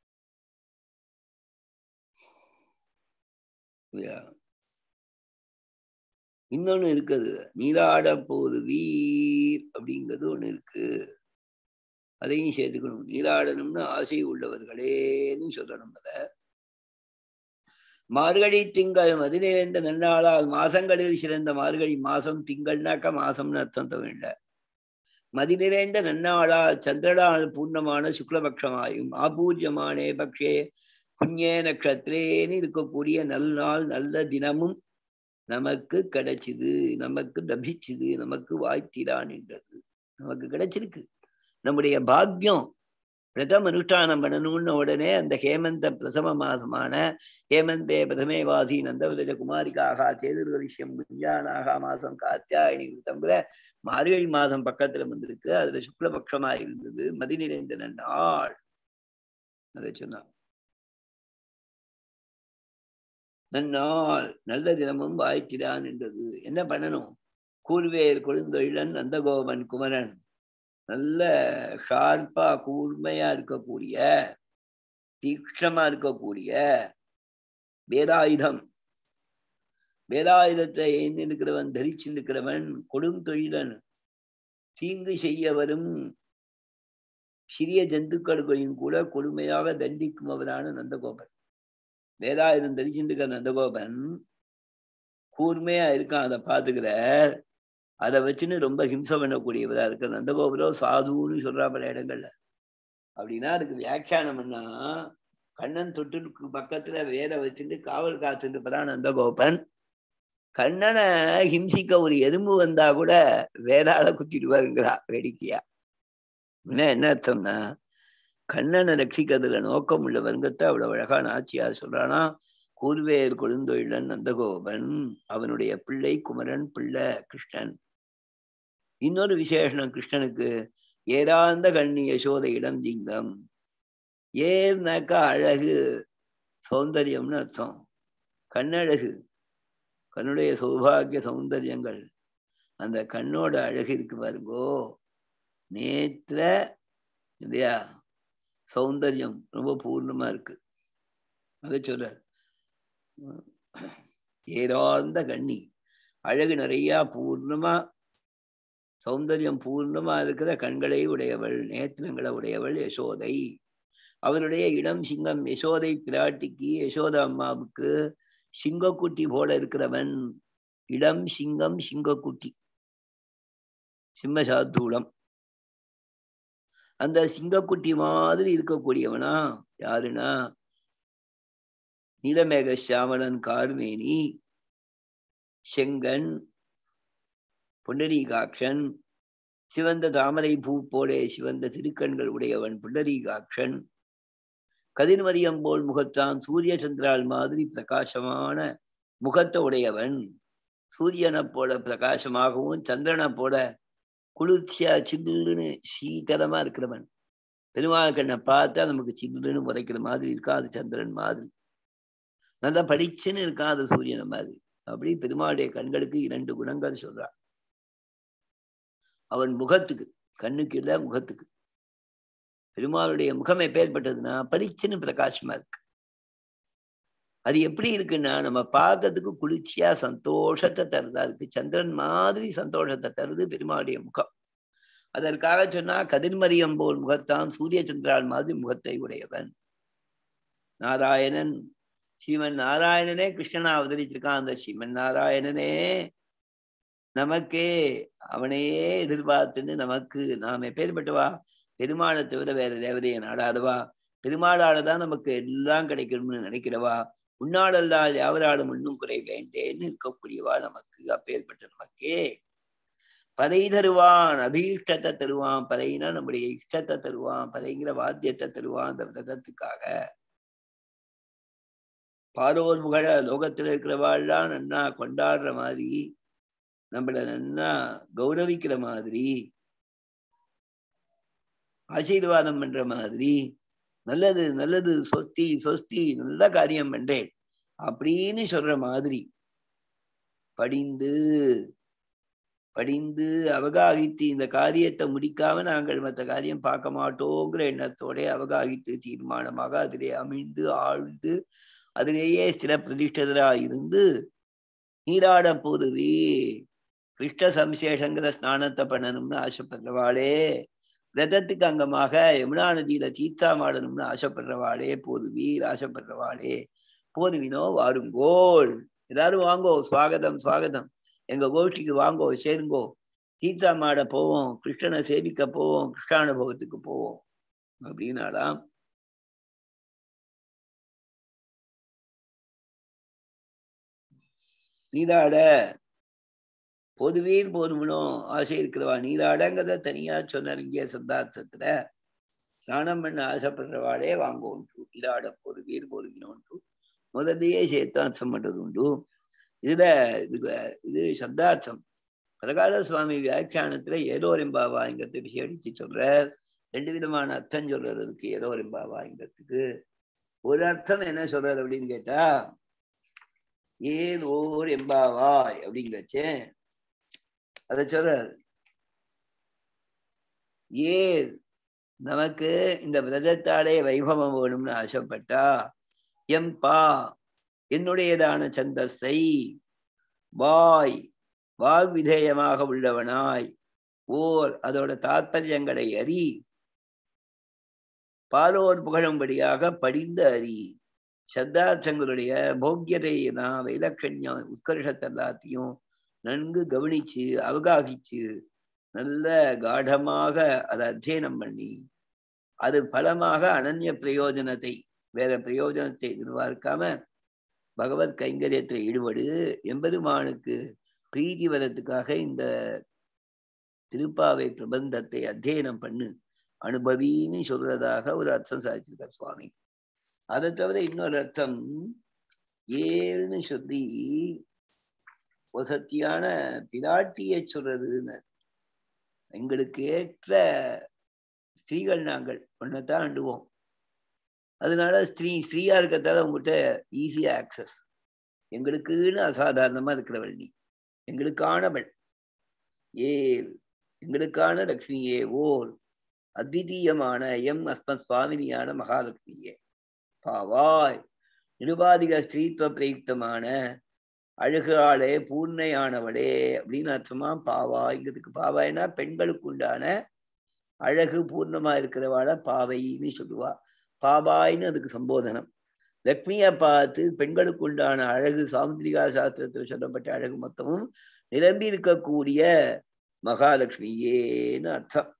இன்னொன்னு இருக்குது, நீராட போது வீர் அப்படிங்கிறது ஒண்ணு இருக்கு, அதையும் சேர்த்துக்கணும். நீராடணும்னு ஆசை உள்ளவர்களேன்னு சொல்லணும். அத மார்கழி திங்கள் மதி நிறைந்த நன்னாளால், மாசங்களில் சிறந்த மார்கழி மாசம், திங்கள்னாக்க மாசம்னு அர்த்தம் தவிர, மதி நிறைந்த நன்னாளால் சந்திரனால் பூர்ணமான சுக்லபக்ஷமாயும் ஆபூர்யமானே பக்ஷே புண்ணிய நட்சத்திரேன்னு இருக்கக்கூடிய நல்நாள், நல்ல தினமும் நமக்கு கிடைச்சிது, நமக்கு லபிச்சுது, நமக்கு வாய்த்திடான் என்றது, நமக்கு கிடைச்சிருக்கு. நம்முடைய பாக்கியம். பிரதம அனுஷ்டானம் பண்ணணும்னு உடனே அந்த ஹேமந்த பிரதம மாதமான ஹேமந்தே பிரதமே வாசி நந்தவிரஜ குமாரிக்காக சேதுர்வரிஷ்யம் குஞ்சானாக மாசம் காத்தியாயனி விருத்தங்கிற மார்கழி மாதம் பக்கத்துல வந்திருக்கு. அதுல சுக்லபக்ஷமா இருந்தது, மதி நிறைந்த நன்னாள். அதை சொன்னான். நன்னாள் நல்ல தினமும் வாய்த்திடான் என்றது. என்ன பண்ணணும்? கூர்வேல் கொழுந்தொழிலன் நந்தகோபன் குமரன் நல்ல ஷார்ப்பா கூர்மையா இருக்கக்கூடிய, தீக்ஷமா இருக்கக்கூடிய வேலாயுதம், வேலாயுதத்தை ஏந்தி இருக்கிறவன், தரிச்சு இருக்கிறவன், கொடுந்தொழிலன், தீங்கு செய்ய வரும் சிறிய ஜந்துக்களையும் கூட கொடுமையாக தண்டிக்கும் அவரான நந்தகோபன். வேதாயுதம் தெரிஞ்சுருக்க நந்தகோபன் கூர்மையா இருக்கான், அதை பாத்துக்கிறார். அதை வச்சுன்னு ரொம்ப ஹிம்சை பண்ணக்கூடியவரா இருக்க நந்தகோபுரோ சாதுன்னு சொல்றா பல இடங்கள்ல. அப்படின்னா அதுக்கு வியாக்கியானம் பண்ணா, கண்ணன் தொட்டிலுக்கு பக்கத்துல வேலை வச்சுட்டு காவல் காத்துட்டு நந்தகோபன் கண்ணனை ஹிம்சிக்க ஒரு எறும்பு வந்தா கூட வேதால குத்திடுவாருங்கிறா வேடிக்கையா. என்ன அர்த்தம்னா, கண்ணனை ரட்சிக்கிறதுல நோக்கம் உள்ள வர்க்கத்தை அவ்வளவு அழகான ஆட்சியார் சொல்றானா. கூர்வேல் கொழுந்தொழிலன் நந்தகோபன், அவனுடைய பிள்ளை குமரன் பிள்ளை கிருஷ்ணன். இன்னொரு விசேஷம் கிருஷ்ணனுக்கு, ஏராந்த கண்ணி யசோத இடம் ஜிங்கம். ஏர்னாக்கா அழகு சௌந்தரியம்னு அர்த்தம். கண்ணழகு, கண்ணுடைய சௌபாகிய சௌந்தரியங்கள், அந்த கண்ணோட அழகு இருக்கு பாருங்கோ, நேற்ற இல்லையா சௌந்தர்யம் ரொம்ப பூர்ணமா இருக்கு. அதை சொல்ற ஏராந்த கண்ணி, அழகு நிறைய பூர்ணமா சௌந்தர்யம் பூர்ணமா இருக்கிற கண்களை உடையவள், நேத்திரங்களை உடையவள் யசோதை. அவருடைய இளம் சிங்கம், யசோதை பிராட்டிக்கு யசோத அம்மாவுக்கு சிங்கக்குட்டி போல இருக்கிறவன். இளம் சிங்கம் சிங்கக்குட்டி, சிம்மசாத்தூளம். அந்த சிங்கக்குட்டி மாதிரி இருக்கக்கூடியவனா யாருன்னா, நீலமேக சாமலன் கார்மேனி, செங்கன், புண்டரீகாட்சன், சிவந்த தாமரை பூ போலே சிவந்த திருக்கண்கள் உடையவன் புண்டரீகாட்சன். கதிர்மரியம் போல் முகத்தான், சூரிய சந்திரால் மாதிரி பிரகாசமான முகத்தை உடையவன். சூரியனை போல பிரகாசமாகவும் சந்திரனை போல குளிர்ச்சியா சில்லுன்னு சீக்கிரமா இருக்கிறவன். பெருமாள் கண்ணை பார்த்தா நமக்கு சில்லுன்னு முறைக்கிற மாதிரி இருக்கா, அது சந்திரன் மாதிரி. நல்லா படிச்சுன்னு இருக்கான், அது சூரியனை மாதிரி. அப்படி பெருமாளுடைய கண்களுக்கு 2 குணங்கள் சொல்றான். அவன் முகத்துக்கு, கண்ணுக்கு இல்ல முகத்துக்கு. பெருமாளுடைய முகம் எப்பேற்பட்டதுன்னா பளிச்சுன்னு பிரகாசமா இருக்கு. அது எப்படி இருக்குன்னா, நம்ம பார்க்கறதுக்கு குளிர்ச்சியா சந்தோஷத்தை தருதா இருக்கு. சந்திரன் மாதிரி சந்தோஷத்தை தருது பெருமாளுடைய முகம். அதற்காக சொன்னா, கதிர்மரியம் போல் முகத்தான், சூரிய சந்திரால் மாதிரி முகத்தை உடையவன் நாராயணன். ஸ்ரீமன் நாராயணனே கிருஷ்ணனா அவதரிச்சிருக்கான். அந்த ஸ்ரீமன் நாராயணனே நமக்கே அவனையே எதிர்பார்த்துன்னு நமக்கு, நாம் எப்பேற்பட்டவா, பெருமாளை தவிர வேற தேவதையை நாடாதவா, பெருமாளாலதான் நமக்கு எல்லாம் கிடைக்கணும்னு நினைக்கிறவா, உன்னாளல்லால் யாவராலும் இன்னும் குறை வேண்டேன்னு இருக்கக்கூடியவா நமக்கு. அப்பேற்பட்ட நமக்கே பதை தருவான், அபீஷ்டத்தை தருவான். பதைனா நம்முடைய இஷ்டத்தை தருவான், பதைங்கிற வாத்தியத்தை தருவான். அந்த விரதத்துக்காக பாரோர் புகழ லோகத்துல இருக்கிறவாள்லாம் நன்னா கொண்டாடுற மாதிரி, நம்மள நன்னா கௌரவிக்கிற மாதிரி, ஆசீர்வாதம் பண்ற மாதிரி, நல்லது நல்லது சொஸ்தி சொஸ்தி நல்ல காரியம் பண்றேன் அப்படின்னு சொல்ற மாதிரி படிந்து படிந்து அவகாகித்து, இந்த காரியத்தை முடிக்காம நாங்கள் மற்ற காரியம் பார்க்க மாட்டோங்கிற எண்ணத்தோட அவகாகித்து தீர்மானமாக அதிலே அமிழ்ந்து ஆழ்ந்து அதிலேயே சில பிரதிஷ்டரா இருந்து நீராட போதுவே கிருஷ்ண சம்சேஷங்கிற ஸ்நானத்தை பண்ணணும்னு ஆசைப்படுறவாளே, விரதத்துக்கு அங்கமாக யமுனா நதியில தீர்த்தாமாடணும்னு ஆசைப்படுறவாளே, போதுவீர் ஆசைப்படுறவாளே, போதுவினோ வாருங்கோள். எல்லாரும் வாங்கோ, சுவாகதம் சுவாகதம், எங்க கோஷ்டிக்கு வாங்கோ, சேருங்கோ, தீர்த்தாமாட போவோம், கிருஷ்ணனை சேவிக்க போவோம், கிருஷ்ணானுபவத்துக்கு போவோம் அப்படின்னாலாம். நீராட பொதுவீர் போதுமனும் ஆசை இருக்கிறவா நீராடங்கிறத தனியா சொன்னார் இங்கே சந்தார்த்தத்துல. ஸ்நானம் பண்ண ஆசைப்படுறவாளே வாங்கோன்று, நீராட பொதுவீர் போதுவினோன்று முதல்லையே சேர்த்தார்த்தம் பண்றது உண்டு. இதுல இது சப்தார்த்தம். பிரகால சுவாமி வியாக்கியானத்துல ஏலோரெம்பாவாங்கிறத விஷயடிச்சு சொல்றார். 2 விதமான அர்த்தம் சொல்றதுக்கு ஏலோரெம்பாவாங்கிறதுக்கு. ஒரு அர்த்தம் என்ன சொல்றாரு அப்படின்னு கேட்டா, ஏலோர் எம்பாவாய் அப்படிங்கிறச்சே அத சொல்றார். ஏன் நமக்கு இந்த விரதத்தாலே வைபவம் வேணும்னு ஆசைப்பட்டா, எம்பா என்னுடையதான சந்தஸை வாய் வாக் விதேயமாக உள்ளவனாய் ஓர் அதோட தாத்பரியங்களை அறி, பாலோர் புகழும்படியாக படிந்த அறி. சத்தார்த்தங்களுடைய போக்கியதை வைலக்கண்யம் உத்கர்ஷத்தை எல்லாத்தையும் நன்கு கவனிச்சு அவகாகிச்சு நல்ல காடமாக அதை அத்தியனம் பண்ணி அது பலமாக அனன்ய பிரயோஜனத்தை வேற பிரயோஜனத்தை எதிர்பார்க்காம பகவத் கைங்கரியத்தில் ஈடுபடு எம்பெருமானுக்கு பிரீதி வரத்துக்காக இந்த திருப்பாவை பிரபந்தத்தை அத்தியனம் பண்ணு அனுபவின்னு சொல்றதாக ஒரு அர்த்தம் சாதிச்சிருக்கார் சுவாமி. அதை தவிர இன்னொரு அர்த்தம் ஏன்னு சொல்லி வசத்தியான பிராட்டியை சொல்றதுன்னு. எங்களுக்கு ஏற்ற ஸ்திரீகள் நாங்கள் ஒன்னதான் அண்டுவோம். அதனால ஸ்திரீயா இருக்கிறதால உங்ககிட்ட ஈஸியா ஆக்சஸ். எங்களுக்குன்னு அசாதாரணமா இருக்கிறவள் நீ, எங்களுக்கானவள். ஏல் எங்களுக்கான லக்ஷ்மியே, ஓர் அத்விதீயமான எம் அஸ்மத் சுவாமினியான மகாலட்சுமியே, பாவாய் நிருபாதிக ஸ்திரீத்துவ பிரயுக்தமான அழகாளே பூர்ணையானவளே அப்படின்னு அர்த்தமா பாவாய்ங்கிறதுக்கு. பாவாய்னா பெண்களுக்கு உண்டான அழகு பூர்ணமா இருக்கிறவாள பாவைன்னு சொல்லுவா. பாபாய்னு அதுக்கு சம்போதனம். லக்ஷ்மியை பார்த்து பெண்களுக்கு உண்டான அழகு சாமுத்திரிகா சாஸ்திரத்தில் சொல்லப்பட்ட அழகு மொத்தமும் நிரம்பி இருக்கக்கூடிய மகாலட்சுமியேன்னு அர்த்தம்.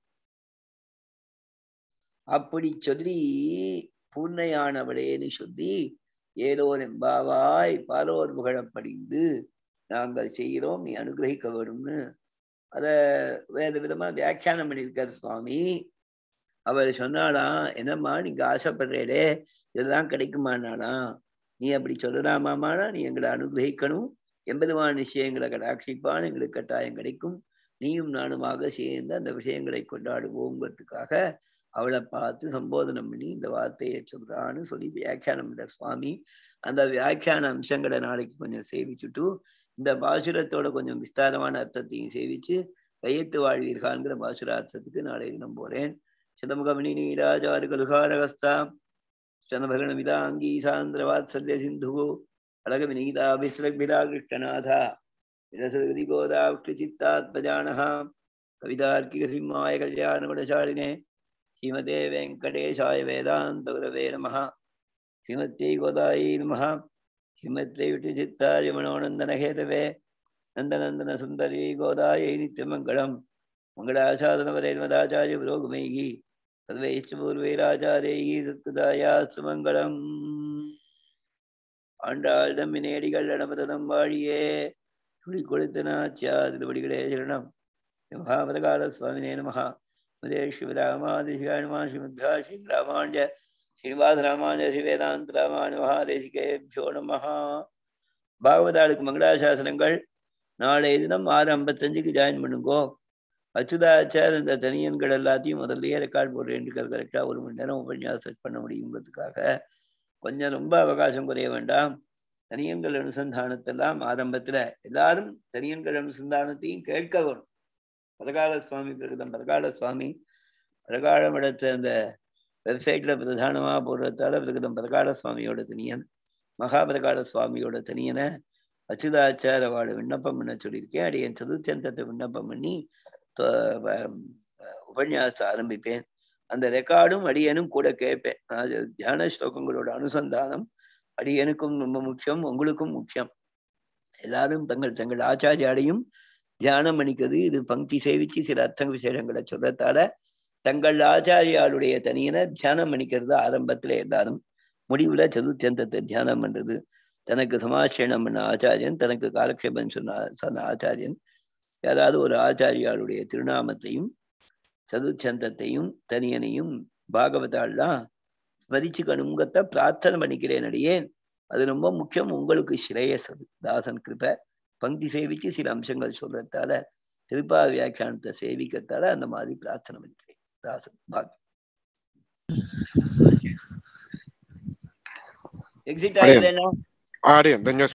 அப்படி சொல்லி பூர்ணையானவளேன்னு சொல்லி ஏலோர் எம்பாவாய் பாலோர் புகழப்படிந்து நாங்கள் செய்கிறோம், நீ அனுகிரகிக்க வேணும்னு அத வேற விதமா வியாக்கியானம் பண்ணியிருக்காரு சுவாமி. அவர் சொன்னாலாம், என்னம்மா நீங்க ஆசைப்படுறேடே இதெல்லாம் கிடைக்குமானானா, நீ அப்படி சொல்லலாமானா நீ எங்களை அனுகிரகிக்கணும், எம்பெருமான நிச்சயங்களை கடாட்சிப்பான், எங்களுக்கு கட்டாயம் கிடைக்கும், நீயும் நானுமாக சேர்ந்து அந்த விஷயங்களை கொண்டாடுவோங்கிறதுக்காக அவளை பார்த்து சம்போதனம் பண்ணி இந்த வார்த்தையை சொல்றான்னு சொல்லி வியாக்கியானம் பண்ற சுவாமி. அந்த வியாக்கியான அம்சங்களை நாளைக்கு கொஞ்சம் சேவிச்சுட்டு இந்த பாசுரத்தோட கொஞ்சம் விஸ்தாரமான அர்த்தத்தையும் சேவிச்சு கையெத்து வாழ்வீர்கள்ங்கிற பாசுரார்த்தத்துக்கு நாளை தினம் போறேன். சிதமுகமணி நீராஜாரு கலுகாரகஸ்தா ஸ்தனபரண விதாங்கி சாந்திர வாத்சல்ய சிந்து அழக விநீதாபிஸ்ரக்பிரா கிருஷ்ணநாதா விரசதி கோதாவுஷ்டு சித்தாத்மஜானஹா கவிதார்க்கிக சிம்மாய கல்யாண குணசாலினே ஸ்ரீமதே வெங்கடேசாய வேதாந்த குரவே நமஹ. ஸ்ரீமத்யை கோதாயை நமஹ. ஸ்ரீமத்யை விட்டு சித்தாய மனோநந்தன ஹேதவே நந்தநந்தன சுந்தரி கோதாயை நித்தியமங்கலம். மங்களாசாதனவரேன்மதாச்சாரிய புரோகுமைகி சர்வைஷ்டபூர்வைராச்சாரேகி சத்குதாயாஸ்து மங்களம். ஆண்டாள் தம்மினேடிகள் அடபதம் வாழியே துளி கொளுத்தனாச்சியா திருவடிகளே சரணம். மகாபதகால சுவாமினே நமஹ. சிவராமாதிசிகாணுமா ஸ்ரீமத்ரா ஸ்ரீராமாஞ்ச ஸ்ரீனிவாச ராமாஞ்ச ஸ்ரீவேதாந்த ராமானு மகாதேசிகேபியோ நமஹ. பாகவதாளுக்கு மங்களாசாசனங்கள் நாளைய தினம் 6:55 ஜாயின் பண்ணுங்கோ. அச்சுதாச்சார் இந்த தனியன்கள் எல்லாத்தையும் முதல்லயே ரெக்கார்ட் போடுறேன். கரெக்டா 1 மணி நேரம் உபன்யாசம் செட் பண்ண முடியுங்கிறதுக்காக கொஞ்சம் ரொம்ப அவகாசம் குறைய வேண்டாம். தனியன்கள் அனுசந்தானத்தெல்லாம் ஆரம்பத்துல எல்லாரும் தனியன்கள் அனுசந்தானத்தையும் கேட்க வேணும். பதகால சுவாமி பிரகதம் பதகால சுவாமி பதகால மடத்தை அந்த வெப்சைட்ல பிரதானமா போடுறதால பிரகதம் பதகால சுவாமியோட தனியன், மகாபதகால சுவாமியோட தனியனை அச்சுதாச்சார வாழ விண்ணப்பம் பண்ண சொல்லியிருக்கேன். அடியன் சதுர்த்தந்தத்தை விண்ணப்பம் பண்ணி உபன்யாசத்தை ஆரம்பிப்பேன். அந்த ரெக்கார்டும் அடியனும் கூட கேட்பேன். அது தியான ஸ்லோகங்களோட அனுசந்தானம் அடியனுக்கும் ரொம்ப முக்கியம், உங்களுக்கும் முக்கியம். எல்லாரும் தங்கள் ஆச்சாரியாலையும் தியானம் பண்ணிக்கிறது. இது பங்கி சேவிச்சு சில அர்த்த விசேஷங்களை சொல்றதால தங்கள் ஆச்சாரியாளுடைய தனியனை தியானம் பண்ணிக்கிறது ஆரம்பத்துல எல்லாரும். முடிவுல சதுர்த்தந்தத்தை தியானம் பண்றது. தனக்கு சமாச்சரணம் பண்ண ஆச்சாரியன், தனக்கு காலக்ஷேபம் சொன்ன ஆச்சாரியன், யாராவது ஒரு ஆச்சாரியாளுடைய திருநாமத்தையும் சதுர்ச்சந்தத்தையும் தனியனையும் பாகவதாலாம் ஸ்மரிச்சுக்கணுங்கத்த பிரார்த்தனை பண்ணிக்கிறேன் அடியேன். அது ரொம்ப முக்கியம், உங்களுக்கு ஸ்ரேயஸ். அது தாசன் கிருபை. பங்கி சேவிச்சு சில அம்சங்கள் சொல்றதால திருப்பா வியாக்கியானத்தை சேவிக்கிறதால அந்த மாதிரி பிரார்த்தனை பண்ணிக்கிறேன். தாசன் பாக்கி எக்ஸிட் ஆயிடுறேன்னா